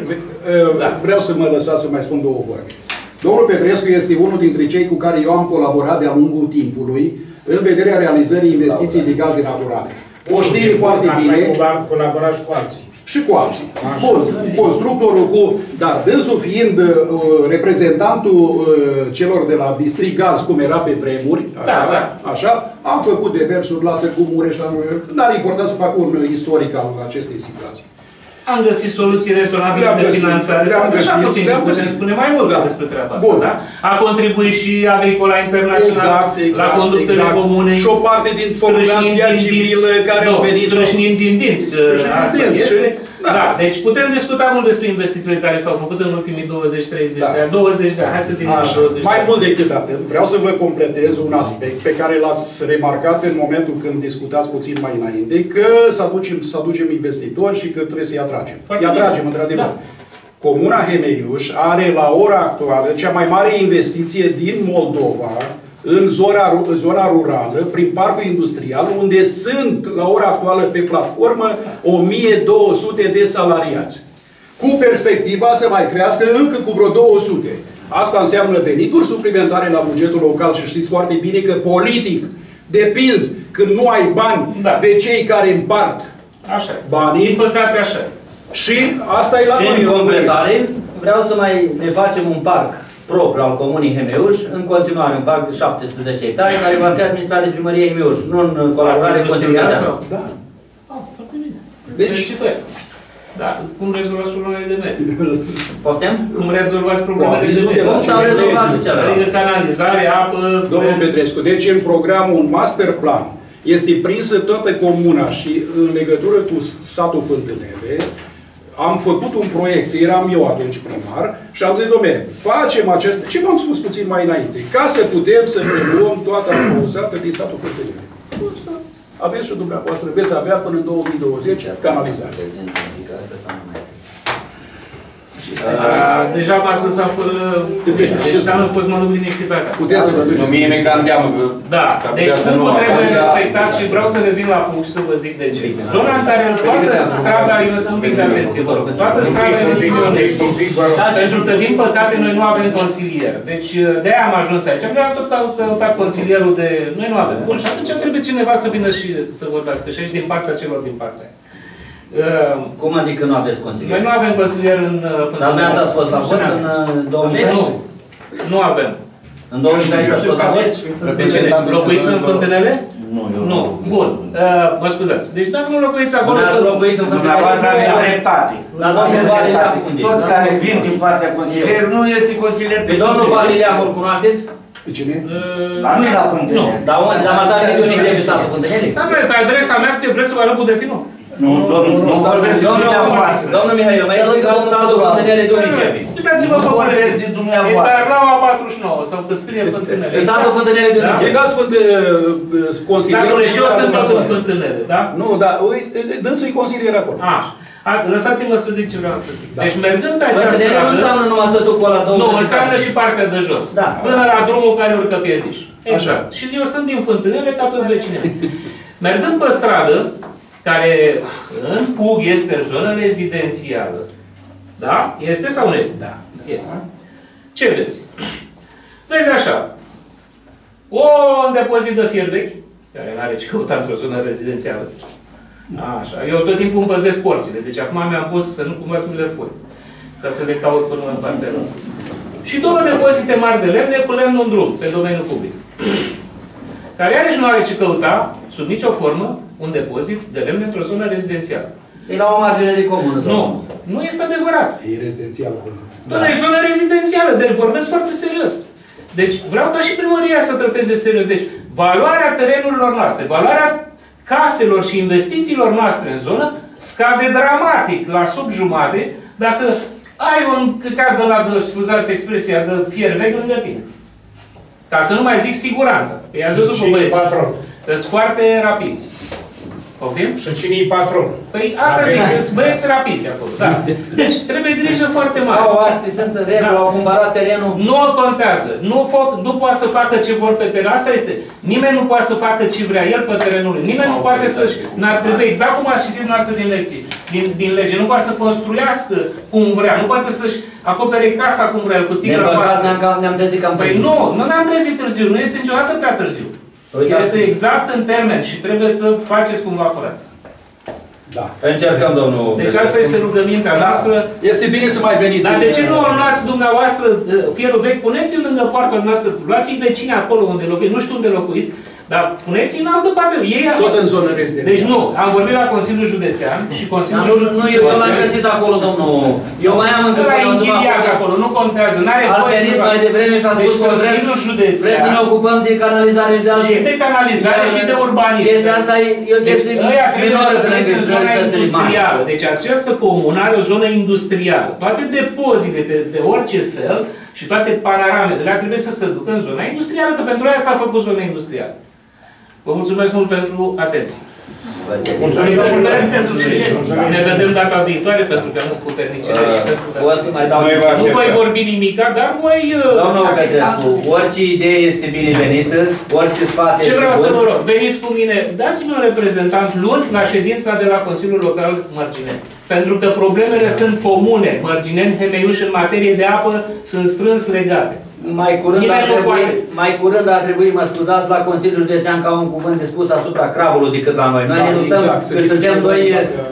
vreau să mă lăsați să mai spun două vorbe. Domnul Petrescu este unul dintre cei cu care eu am colaborat de-a lungul timpului în vederea realizării investiției de gaze naturale. O știe foarte bine. Colaborat și cu alții. Și cu alții. Bun, constructorul cu... Dar dânsul fiind uh, reprezentantul uh, celor de la District Gaz, cum era pe vremuri, așa, da, da. așa am făcut demersuri la Târgu Mureș, la Mureș. N-ar importa să fac urmele istoric al acestei situații. Am găsit soluții rezonabile de finanțare. Așa puțin, putem spune mai mult da. despre treaba asta. Da? A contribuit și Agricola Internațional exact, exact, la conductele exact. comune. Și o parte din populația civilă care au venit. Strâșnind din dinți. Asta este. Da. da, deci putem discuta mult despre investițiile care s-au făcut în ultimii douăzeci treizeci da. de ani, douăzeci de ani, hai să zic douăzeci. Mai mult decât atât, vreau să vă completez un aspect pe care l-ați remarcat în momentul când discutați puțin mai înainte, că să aducem, să aducem investitori și că trebuie să-i atragem. Îi atragem, într-adevăr. Da. Comuna Hemeiuș are la ora actuală cea mai mare investiție din Moldova în zona, în zona rurală, prin parcul industrial, unde sunt, la ora actuală, pe platformă, o mie două sute de salariați. Cu perspectiva să mai crească încă cu vreo două sute. Asta înseamnă venituri suplimentare la bugetul local și știți foarte bine că politic depinzi când nu ai bani da. de cei care împart așa. banii. Din păcate așa. Și asta e la și noi. în completare, vreau să mai ne facem un parc propriu al Comunii Hemeiuș, în continuare un parc de șaptesprezece hectare, care va fi administrat de primăria Hemeiuș, nu în colaborare cu Consiliul. Da. Ah, foarte bine. Deci, da, cum rezolvați problemele de mediu? Poftim? Cum rezolvați problemele de mediu? Cum s-au rezolvat și celălalt? Adică canalizare, apă... Domnul Petrescu, deci în programul, un master plan, este prinsă toată comuna și în legătură cu satul Fântânele, am făcut un proiect, eram eu atunci primar, și am zis, dom'le, facem acest, ce v-am spus puțin mai înainte, ca să putem să preluăm toată apă uzată din satul Fântânele. Asta aveți și dumneavoastră, veți avea până în două mii douăzeci canalizare. Deja m-ați lăsat fără... Deci înseamnă că poți mă duc liniștit acasă. Puteți să vă duceți. Nu, mie mi-e cam teamă. Da, deci punctul trebuie respectat și vreau să revin la punct și să vă zic de ce. Zona în care toată strada, eu lăsăm un pic de atenție, vă rog, toată strada e răspionești. Pentru că, din păcate, noi nu avem consilier. Deci, de-aia am ajuns aici. Vreau tot căutat consilierul de... Noi nu avem. Bun, și atunci trebuie cineva să vină și să vorbească. Și aici din partea celor din partea. Cum adică nu aveți consilier? Noi nu avem consilier în Fântânele. Dar dumneavoastră ați fost la vot în două mii zece? Nu, nu avem. În două mii șaisprezece ați fost la vot? De ce? Locuiți în Fântânele? Nu, eu nu. Bun. Mă scuzați. Deci dacă nu locuiți acolo... Nu locuiți în Fântânele. Aveți dreptate. Dar domnul Valilea Secundic. Toți care vin din partea consilierului nu este consilier. Pe domnul Valilea îl cunoașteți? Pe cine? Dar nu e la Fântânele. Dar unde? Dar m-a dat de unii de satul Fântânele? Stai, pe adresa mea scrie vreți să vă arăt buletinul? Nu, domnul, domnul Mihail, mai explicați satul Fântânele de unii începe. Uitați-vă pe buletin. E Tarlaua patruzeci și nouă, sau cât scrie Fântânele. Și satul Fântânele de unii începe. Uitați consilierul. Dar și eu sunt tot în Fântânele, da? Nu, dar uite, dânsul-i consilier acolo. Așa. Lăsați-mă să zic ce vreau să zic. Deci mergând pe această stradă... nu înseamnă numai sătul cu ăla două... Nu, înseamnă și partea de jos. Da. Până la drumul care urcă pe Ziș. Exact. Și eu sunt din Fântânele ca toți vecinii. Mergând pe stradă, care în Pug este în zonă rezidențială. Da? Este sau nu este? Da. Este. Ce vezi? Vezi așa. O, un depozit de fier vechi, care nu are ce căuta într-o zonă rezidențială. Așa. Eu tot timpul îmi păzesc porțile. Deci acum mi-am pus să nu cumva să mi le furi. Ca să le caut până în partea lor. Și două depozite mari de lemne cu lemnul în drum, pe domeniul public. Care iarăși nu are ce căuta, sub nicio formă, un depozit de lemne într-o zonă rezidențială. E la o margine de comună. Nu, nu este adevărat. E rezidențială. Da. E zonă rezidențială, deci vorbesc foarte serios. Deci vreau ca și primăria să trateze serios. Deci valoarea terenurilor noastre, valoarea caselor și investițiilor noastre în zonă scade dramatic la sub jumate dacă ai un căcat de la, de, scuzați expresia, de fier vechi lângă tine. Ca să nu mai zic siguranță. Păi ați văzut cu băieții. Sunt foarte rapizi. Poftim? Și cine-i patron? Păi asta zic, sunt băieți rapizi acolo. Da. Deci trebuie grijă foarte mare. Au acte, sunt în regulă, da. Au cumpărat terenul. Nu contează. Nu, nu poate să facă ce vor pe teren. Asta este. Nimeni nu poate să facă ce vrea el pe terenul lui. Nimeni nu poate să-și... N-ar trebui, exact cum ați citit noastră din lecții, din, din lege, nu poate să construiască cum vrea. Nu poate să-și acopere casa cum vrea, cu țigăra pasă. Ne-am trezit cam târziu. Păi nu, nu ne-am trezit târziu. Nu este niciodată prea târziu. Este exact în termen și trebuie să faceți cumva curat. Da. Încercăm, domnul... Deci asta este rugămintea noastră. Este bine să mai veniți. Dar de ce nu o luați dumneavoastră fierul vechi? Puneți-l lângă poarta noastră, luați-i vecini acolo unde locuiți, nu știu unde locuiți, dar puneți-i în altă parte. Ei tot în zonă rezidențială. Deci nu, am vorbit la Consiliul Județean și Consiliul Județean... Nu, eu l-am găsit acolo, domnul... Eu mai am încă... Ăla e închiriat acolo, nu contează, n-are voie. Ați venit mai devreme și a spus că vreți să ne ocupăm de canalizare și de alte... Și de canalizare și de urbanism. Chestia asta e o chestie minoră de în zona industrială. Deci această comună are o zonă industrială. Toate depozite de, de orice fel și toate panoramele de la trebuie să se ducă în zona industrială, că pentru aia s-a făcut zona industrială. Vă mulțumesc mult pentru atenție. Mulțumim pentru ce? Ne vedem data viitoare pentru că nu puternicire și pentru că... Nu voi vorbi nimica, dar voi... Domnul Petrescu, orice idee este binevenită, orice sfat este bun. Ce vreau să vă rog? Veniți cu mine, dați-mi un reprezentant luni la ședința de la Consiliul Local Mărgineni. Pentru că problemele sunt comune. Mărgineni, Hemeiuși în materie de apă sunt strâns legate. Mai curând, ar trebui, mai curând ar trebui, mă scuzați, la Consiliul Județean ca un cuvânt de spus asupra Cravului decât la noi. Noi da, ne luptăm, exact, că suntem doi,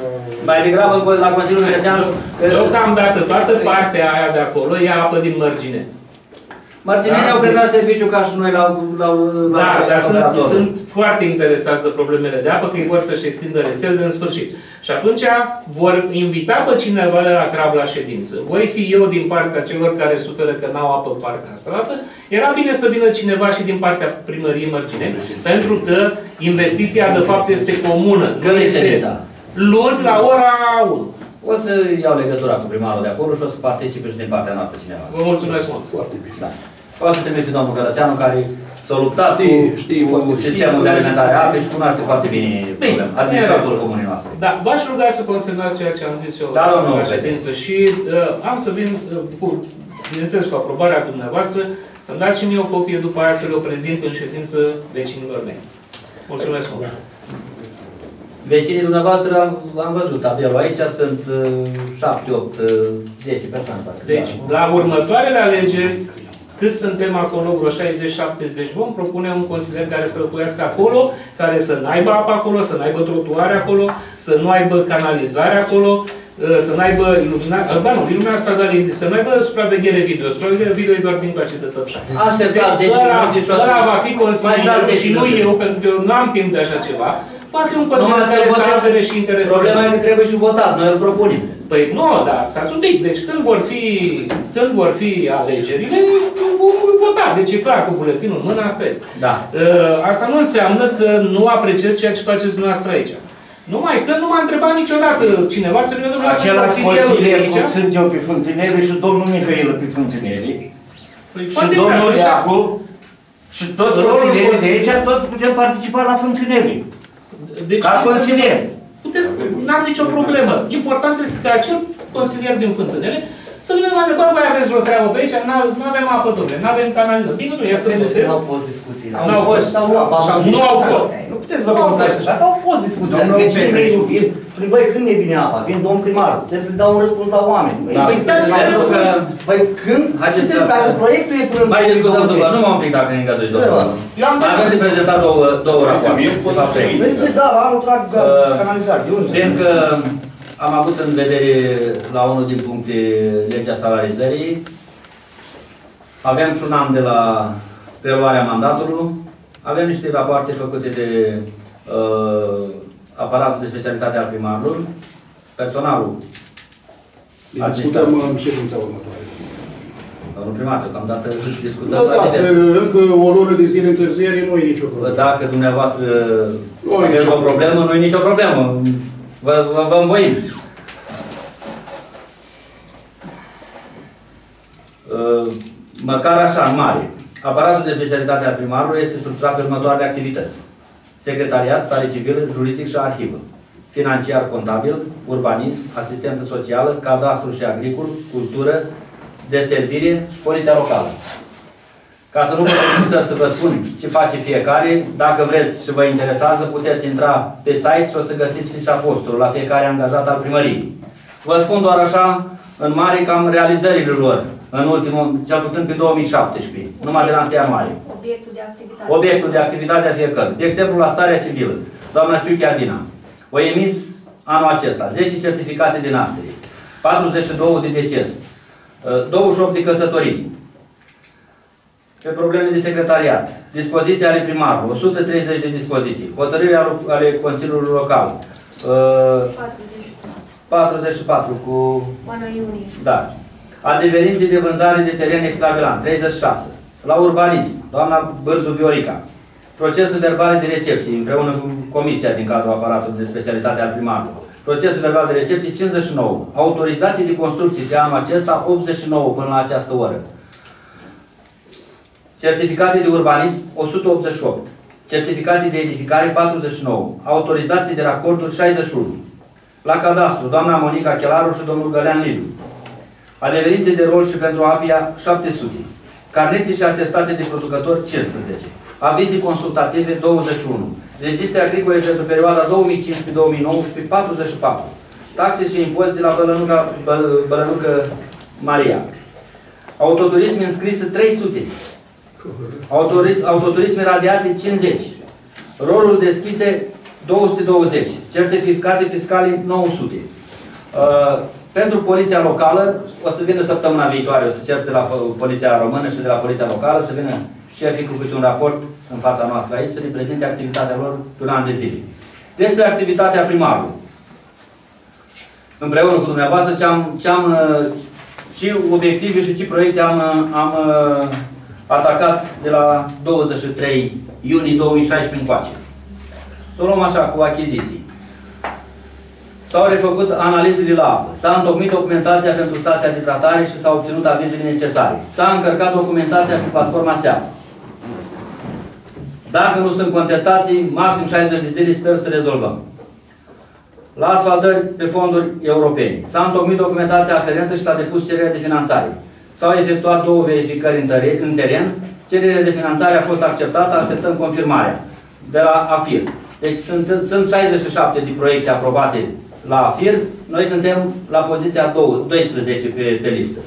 mai degrabă la Consiliul Județean. Deocamdată, toată partea aia de acolo e apă din Mărgine. Mărginenii au predat serviciu ca și noi la... la, la da, dar sunt, sunt foarte interesați de problemele de apă, că ei vor să-și extindă rețelele în sfârșit. Și atunci vor invita pe cineva de la Crav la ședință. Voi fi eu din partea celor care suferă că n-au apă în partea stradă. Era bine să vină cineva și din partea primăriei Mărgineni, pentru că investiția de fapt este comună. Nu este luni la ora unu. O să iau legătura cu primarul de acolo și o să participe și din partea noastră cineva. Vă mulțumesc mult. Foarte bine. Da. O să trimit pe domnul Gărățeanu, care s-a luptat știi, cu, știi, cu sistemul de alimentare a apei și cunoaște foarte bine problema. Administratorul comunei noastre. Da, v-aș ruga să consemnați ceea ce am zis eu da, la ședință și uh, am să vin uh, cu, bineînțeles, cu aprobarea dumneavoastră, să-mi dați și mie o copie după aia să le prezint în ședință vecinilor mei. Mulțumesc mult. Vecinii dumneavoastră, am, am văzut tabelul aici, sunt șapte, opt, zece persoane. Deci, la următoarele alegeri, cât suntem acolo, vreo șaizeci șaptezeci, vom propune un consilier care să locuiască acolo, care să n-aibă apă acolo, să n-aibă trotuare acolo, să nu aibă canalizare acolo, să n-aibă iluminare, ba nu, iluminarea stradală există, să n-aibă supraveghere video, supraveghere video e doar din coace de tăpșa. Așteptați deci ăla va fi consilierul și nu eu, pentru că eu nu am timp de așa ceva. Va fi un consilier care să apere și interesul. Problema e că trebuie și votat, noi îl propunem. Păi nu, dar stați un pic. Deci când vor fi, când vor fi alegerile, vom vota. Deci e clar, cu buletinul în mână, asta este. Da. Asta nu înseamnă că nu apreciez ceea ce faceți dumneavoastră aici. Numai că nu m-a întrebat niciodată cineva să vină dumneavoastră același consilier, cum sunt eu pe Fântânele și domnul Mihail pe Fântânele. Păi, și domnul Deacu și toți consilierii de aici, toți putem participa la Fântânele. Deci, ca consilier. Puteți, n-am nicio problemă. Important este ca acel consilier din Fântânele să vină dacă tot voi aveți o treabă pe aici, nu avem apă, domnule, nu avem canaliză. Bine, nu, ia să găsesc. Nu au fost discuții. Nu au fost. Nu au fost. Nu puteți să vă confesați așa, că au fost discuții. Cine nu vin? Băi, când ne vine apa? Vin domn primar. Trebuie să dau un răspuns la oameni. Băi, stați că răspuns. Băi, când? Haideți să... Dacă proiectul e până în mai discutăm după, nu m-am pic dacă ne îngăduși două. Avem de prezentat două, două rapoarte. Păi zice, da, la anul trag canalizare. Fiindcă am avut în vedere la unul din puncte legea salarizării, avem și un an de la preluarea mandatului, avem niște rapoarte făcute de uh, aparatul de specialitate al primarului, personalul. Discutăm în ședința următoare. Domnul primar, deocamdată discutăm. Lăsați, încă o lună de zile întârziere, nu e nicio problemă. Dacă dumneavoastră aveți o problemă, nu e nicio problemă. Vă, vă, vă învoim. Măcar așa, în mare. Aparatul de specialitate al primarului este structurat pe următoarele activități. Secretariat, stare civilă, juridic și arhivă. Financiar, contabil, urbanism, asistență socială, cadastru și agricol, cultură, deservire și poliția locală. Ca să nu vă să, să vă spun ce face fiecare, dacă vreți și vă interesează, puteți intra pe site și o să găsiți fișa postului la fiecare angajat al primăriei. Vă spun doar așa, în mare, cam realizările lor, în ultimul, cel puțin pe două mii șaptesprezece, numai de la întâi ianuarie. Obiectul de activitate. Obiectul de activitate a fiecare. De exemplu, la starea civilă, doamna Ciuchi Adina, o emis anul acesta zece certificate de naștere, patruzeci și doi de deces, douăzeci și opt de căsătorii. Pe probleme de secretariat, dispoziții ale primarului, o sută treizeci de dispoziții, hotărâri ale Consiliului Local, patruzeci și patru cu... Până iunie. Da. Adeverinții de vânzare de teren extravilan, treizeci și șase. La urbanism, doamna Bârzu Viorica. Procese verbale de recepție, împreună cu comisia din cadrul aparatului de specialitate al primarului. Procesul verbal de recepție, cincizeci și nouă. Autorizații de construcții de anul acesta, optzeci și nouă până la această oră. Certificate de urbanism, o sută optzeci și opt. Certificate de edificare, patruzeci și nouă. Autorizații de racorduri, șaizeci și unu. La cadastru, doamna Monica Chelaru și domnul Gălean Liviu. Adeverințe de rol și pentru Apia, șapte sute. Carnete și atestate de producători, cincisprezece. Avizii consultative, douăzeci și unu. Registre agricole pentru perioada două mii cincisprezece două mii nouăsprezece, patruzeci și patru. Taxe și impozite la Bălănuca, Bălănucă Maria. Autoturisme înscrise, trei sute. Autoturisme, autoturisme radiate, cincizeci. Roluri deschise, două sute douăzeci. Certificate fiscale, nouă sute. Uh, pentru Poliția Locală, o să vină săptămâna viitoare, o să cer de la Poliția Română și de la Poliția Locală să vină șefii cu câte un raport în fața noastră aici, să ne prezinte activitatea lor pe un an de zile. Despre activitatea primarului. Împreună cu dumneavoastră, ce am, ce am, ce obiective și ce proiecte am, am atacat de la douăzeci și trei iunie două mii șaisprezece încoace. Să o luăm așa, cu achiziții. S-au refăcut analizele la apă, s-a întocmit documentația pentru stația de tratare și s-au obținut avizele necesare. S-a încărcat documentația pe platforma SEAP. Dacă nu sunt contestații, maxim șaizeci de zile sper să rezolvăm. La asfaltări pe fonduri europene. S-a întocmit documentația aferentă și s-a depus cererea de finanțare. S-au efectuat două verificări în teren. Cererea de finanțare a fost acceptată, așteptăm confirmarea de la AFIR. Deci sunt, sunt șaizeci și șapte de proiecte aprobate la AFIR. Noi suntem la poziția doisprezece pe, pe listă.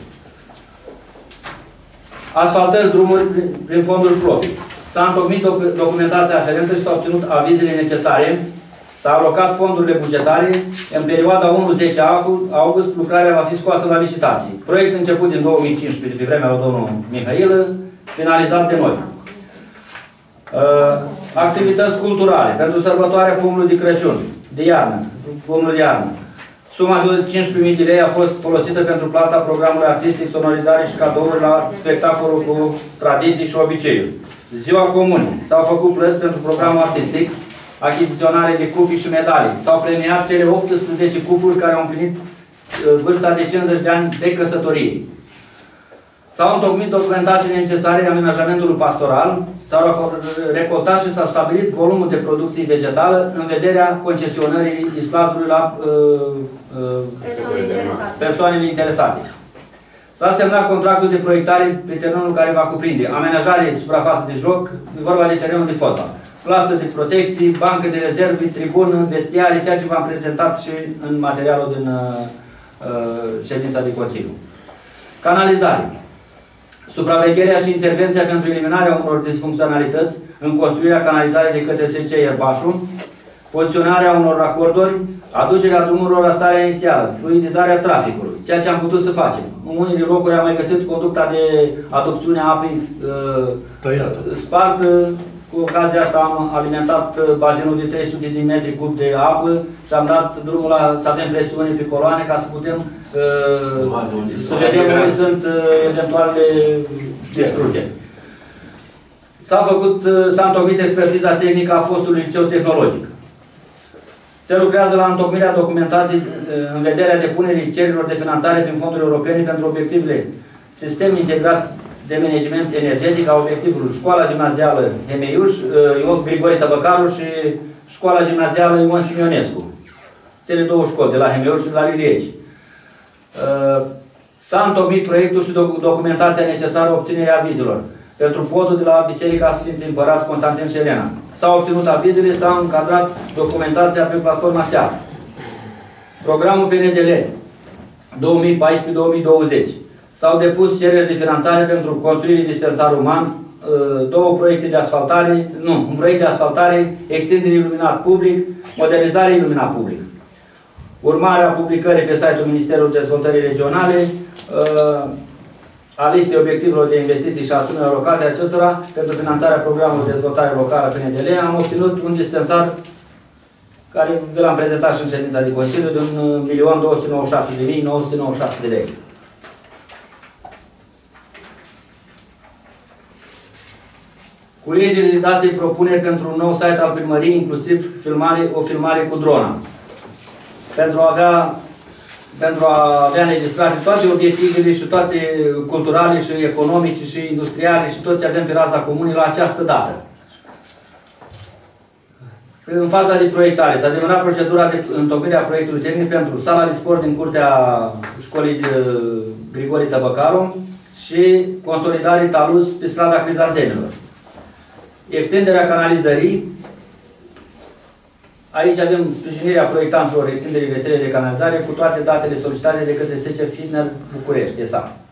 Asfaltări drumuri prin, prin fonduri proprii. S-a întocmit doc documentația aferentă și s-au obținut avizele necesare. S-au alocat fondurile bugetare. În perioada unu zece august, lucrarea va fi scoasă la licitații. Proiect început din două mii cincisprezece, de pe vremea lui domnul Mihailă, finalizat de noi. Uh, activități culturale pentru sărbătoarea pomului de Crăciun, de iarnă, pomul de iarnă. Suma de cincisprezece mii de lei a fost folosită pentru plata programului artistic, sonorizare și cadouri la spectacolul cu tradiții și obiceiuri. Ziua Comunii. S-au făcut plăți pentru programul artistic, achiziționare de cupii și medalii. S-au premiat cele optsprezece cupuri care au împlinit vârsta de cincizeci de ani de căsătorie. S-au întocmit documentații necesare amenajamentului pastoral, s-au recoltat și s-au stabilit volumul de producție vegetală în vederea concesionării islazului la uh, uh, persoanele interesate. S-a semnat contractul de proiectare pe terenul care va cuprinde amenajare suprafață de joc, e vorba de terenul de fotbal, plasă de protecții, bancă de rezerve, tribună, vestiare, ceea ce v-am prezentat și în materialul din uh, ședința de Consiliu. Canalizare. Supravegherea și intervenția pentru eliminarea unor disfuncționalități în construirea canalizării de către S C Ierbașu, poziționarea unor racorduri, aducerea drumurilor la starea inițială, fluidizarea traficului, ceea ce am putut să facem. În unele locuri am mai găsit conducta de aducțiune a apei uh, spartă. Cu ocazia asta am alimentat bazinul de trei sute de metri cub de apă și am dat drumul la, să avem presiune pe coloane ca să putem uh, să vedem unde sunt uh, eventuale distrugeri. S-a făcut, uh, s-a întocmit expertiza tehnică a fostului liceu tehnologic. Se lucrează la întocmirea documentației uh, în vederea depunerii cererilor de finanțare prin fonduri europene pentru obiectivele sistem integrat de management energetic a obiectivului Școala Gimnazială Hemeiuș, Ion Grigore Tăbăcaru și Școala Gimnazială Ion Simionescu. Cele două școli, de la Hemeiuș și de la Lilieci. S-a întocmit proiectul și documentația necesară obținerea avizelor pentru podul de la Biserica Sfinții Împărați Constantin și Elena. S-au obținut avizele, s-a încadrat documentația pe platforma S E A. Programul P N D L două mii paisprezece două mii douăzeci. S-au depus cereri de finanțare pentru construirea dispensar uman, două proiecte de asfaltare, nu, un proiect de asfaltare, extindere iluminat public, modernizare iluminat public. Urmarea publicării pe site-ul Ministerului Dezvoltării Regionale a listei obiectivelor de investiții și asumări alocate acestora pentru finanțarea programului de dezvoltare locală P N D L, am obținut un dispensar care vi l-am prezentat și în ședința de Consiliu de un milion două sute nouăzeci și șase de mii nouă sute nouăzeci și șase de lei. Cu legile de date propuneri pentru un nou site al primăriei, inclusiv filmare, o filmare cu drona. Pentru a avea, pentru a avea înregistrate toate obiectivele și toate culturale și economice și industriale și tot ce avem pe raza comunei la această dată. În faza de proiectare s-a demarat procedura de întocmire a proiectului tehnic pentru sala de sport din curtea școlii Grigore Tăbăcaru și consolidare taluz pe strada Crizantenilor. Extinderea canalizării. Aici avem sprijinirea proiectanților extinderii rețelei de canalizare cu toate datele solicitate de către S C Fitner București, S A.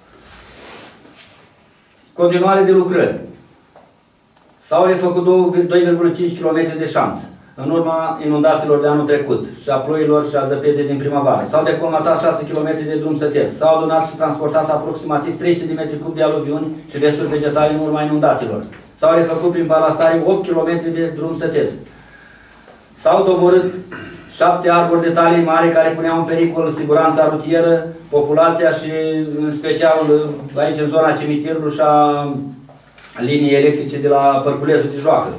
Continuare de lucrări. S-au refăcut doi virgulă cinci kilometri de șanț în urma inundațiilor de anul trecut și a ploilor și a zăpezei din primăvară. S-au decolmatat șase kilometri de drum sătesc. S-au adunat și transportat aproximativ trei sute de metri cub de aluviuni și resturi vegetale în urma inundațiilor. S-au refăcut prin balastare opt kilometri de drum sătesc. S-au doborât șapte arbori de talie mari care puneau în pericol siguranța rutieră, populația și în special aici în zona cimitirului și a linii electrice de la Părculezul de Joacă.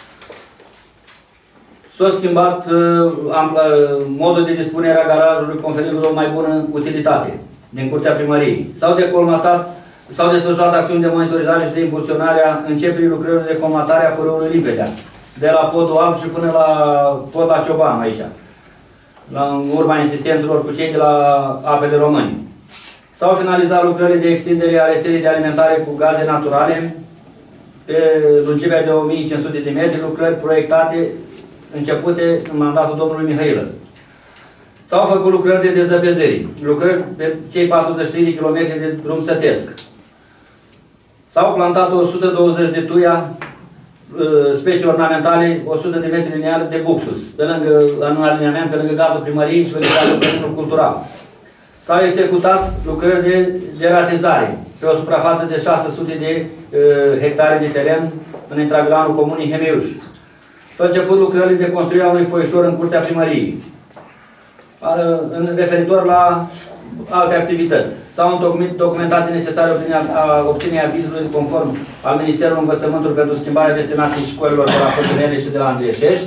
S-a schimbat uh, modul de dispunere a garajului, conferindu-l o mai bună utilitate din curtea primăriei. S-au decolmatat, s-au desfășurat acțiuni de monitorizare și de impulsionare începerii lucrărilor de colmatare a părâului Limpedea, de la podul alb și până la pod la Cioban aici, la, în urma insistențelor cu cei de la Apele Români. S-au finalizat lucrările de extindere a rețelei de alimentare cu gaze naturale pe lungimea de o mie cinci sute de metri, lucrări proiectate, începute în mandatul domnului Mihailă. S-au făcut lucrări de dezăpezări, lucrări pe cei patruzeci și trei de kilometri de drum sătesc. S-au plantat o sută douăzeci de tuia, specii ornamentale, o sută de metri lineari de buxus, pe lângă, în aliniament, pe lângă gardul primăriei și pe lângă gardul Părinului Cultural. S-au executat lucrări de, de ratizare pe o suprafață de șase sute de uh, hectare de teren în intravilanul comunii Hemeiuș. S-au început lucrările de construire a unui foișor în curtea primăriei. Uh, în referitor la alte activități. S-au întocmit documentații necesare a obținerea avizului conform al Ministerului Învățământului pentru schimbarea destinației școlilor de la Făgânele și de la Andrieșești.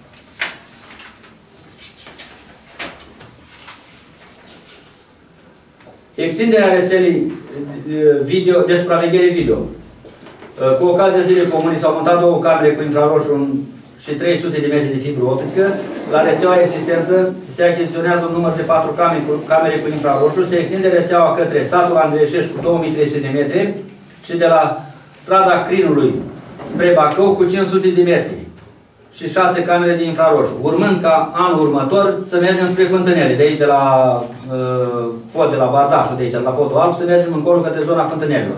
Extinderea rețelei video, de supraveghere video. Cu ocazia zilei comune s-au montat două camere cu infraroșu și trei sute de metri de fibră optică. La rețeaua existentă se achiziționează un număr de patru camere cu infraroșu, se extinde rețeaua către satul Andreieșești cu două mii trei sute de metri și de la strada Crinului spre Bacău cu cinci sute de metri și șase camere de infraroșu. Urmând ca anul următor să mergem spre Fântânele, de aici de la uh, pod, de la Bardașul, de aici, de la Podul Alb, să mergem încolo către zona Fântânelilor.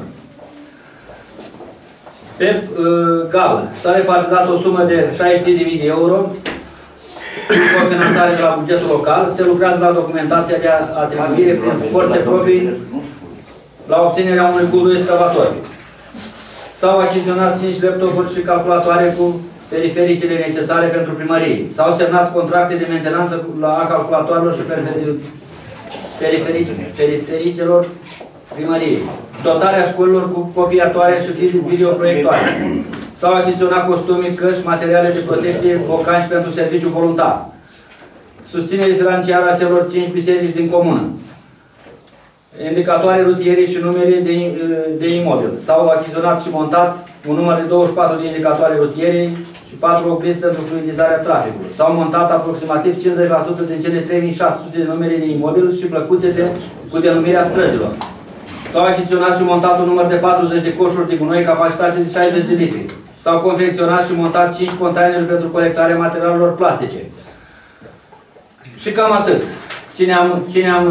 Pe uh, gablă s-a repartizat o sumă de șaizeci de mii de euro cu o finanțare de la bugetul local. Se lucrează la documentația de atribuire prin forțe proprii la obținerea unui cu doi excavatori. S-au achiziționat cinci laptopuri și calculatoare cu perifericile necesare pentru primărie. S-au semnat contracte de mentenanță la calculatoarelor și perifericelor primăriei. Dotarea școlilor cu copiatoare și videoproiectoare. S-au achiziționat costume, căști, materiale de protecție, bocanci pentru serviciu voluntar. Susținere financiară a celor cinci biserici din comună. Indicatoare rutiere și numere de, de imobil. S-au achiziționat și montat un număr de douăzeci și patru de indicatoare rutiere și patru oglinzi pentru fluidizarea traficului. S-au montat aproximativ cincizeci la sută din cele trei mii șase sute de numere de imobil și plăcuțe de, cu denumirea străzilor. S-au achiziționat și montat un număr de patruzeci de coșuri de gunoi, capacitate de șaizeci de litri. S-au confecționat și montat cinci containere pentru colectarea materialelor plastice. Și cam atât. Cine am... Cine am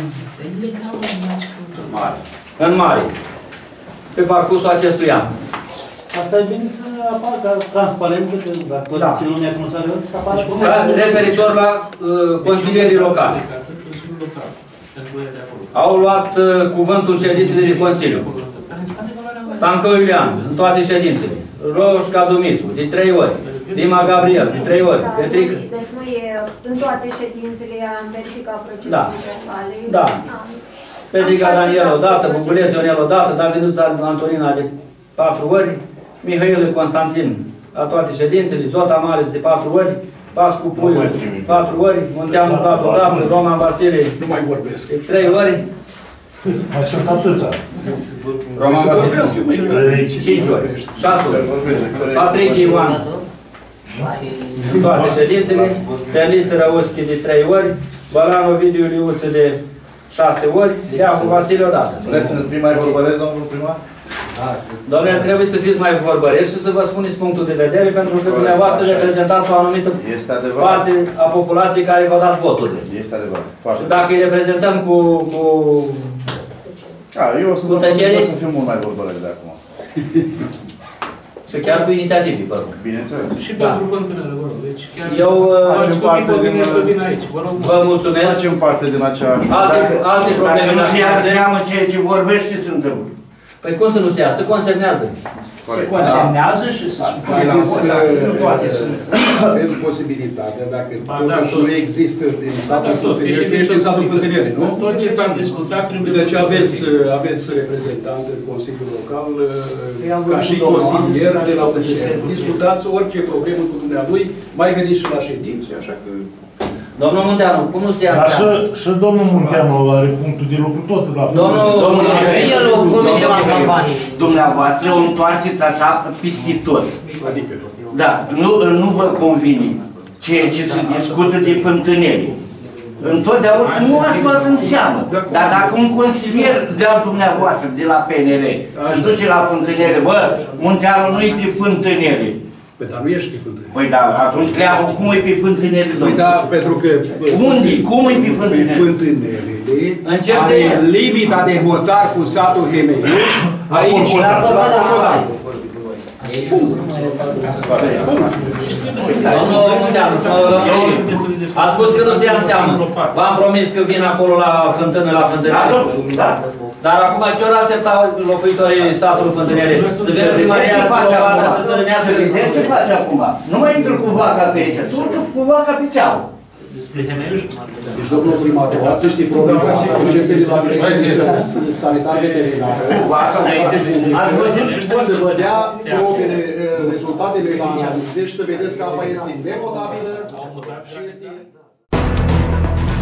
în mare. Pe parcursul acestui an. Asta e bine să apară ca transparent, dacă da. Cine lumea cum să apară cum referitor la uh, consilierii locale. Au luat uh, cuvântul ședințele de Consiliu. Tancă Iulian, în toate ședințele. Roșca Dumitru, de trei ori. Dima Gabriel, de trei ori. Da, Petric... Deci nu e în toate ședințele am verificat procesul da. verbale. Da. Petrica Daniel odată, Buculeț Ionel odată, Daviduța Antonina de patru ori, Mihail Constantin la toate ședințele, Zota Maris de patru ori, Pascu Puiu patru ori, Munteanu Vlad odată, Roman Vasile nu mai vorbesc. trei ori. Mai sunt atâția. Roman Vasile cinci ori, șase ori. Patrick Ioan în toate ședințele, Terliță Răuschi de trei ori, Balan Ovidiu Liuță de șase ori, Deacu Vasile odată. Vreți să fim mai vorbăresc, domnul primar? Domnule, trebuie să fiți mai vorbărești și să vă spuneți punctul de vedere, pentru că dumneavoastră reprezentați o anumită parte a populației care v-a dat voturile. Este adevărat. Foarte și dacă îi reprezentăm cu... cu... A, eu o să vă să fiu mult mai vorbăresc de acum. Și chiar cu inițiative, vă rog. Bineînțeles. Și pentru Fântânele, vă rog. Deci chiar eu ați scopit o bine să vină aici. Vă rog. Vă mulțumesc. Facem parte din aceeași... Alte, alte probleme. Dacă nu se ia seamă ceea ce vorbești, ce se întâmplă? Păi cum să nu se ia? Se consemnează. Se consemnează și se supune la vot, dacă nu toate sunt. Aveți posibilitatea, dacă totuși nu există din satul Fântânele, ești din satul Fântânele, nu? Tot ce s-a discutat trebuie... Deci aveți, aveți reprezentant în Consiliul Local, ca și consilier de la Fântânele. Discutați orice problemă cu dumnealui, mai veniți și la ședințe, așa că... Domnul Munteanu, cum nu se ia Dar și, și domnul Munteanu are punctul de lucru tot la... Domnul... Domnul, dumneavoastră o întoarceți așa peste tot. Adică? Da, nu, nu vă convine ceea ce se discută de Fântânele. Întotdeauna nu ați luat în seamă. Dar dacă un consilier de-al dumneavoastră, de la P N R, se duce la Fântânele, bă, Munteanu nu-i de Fântânele. Păi, dar nu ești pe Fântânele. Păi da, atunci pleacă, cum e pe Fântânele, domnule? Păi da, pentru că... Unde? Cum e pe Fântânele? Pe Fântânele are limita de hotar cu satul Hemeiuș, aici, la Comodan. Domnul Munteanu, a spus că nu se ia în seamă. V-am promis că vin acolo la Fântână, la Fântânele. Da. Dar acum ce ori așteptau locuitorii satului Fântânele? Să vină primăria la Țărovală și să rănească? Ce face acum? Nu mai intră cu vaca pe aici, să urcă cu vaca pe țeau. Despre Hemeiuș, cum ar fi. Deci, domnul primar, ați știi problema urgenței de la direcția sanitar veterinară. Să vă dea probele, rezultatele la analize și să vedeți că apa este nepotabilă și este...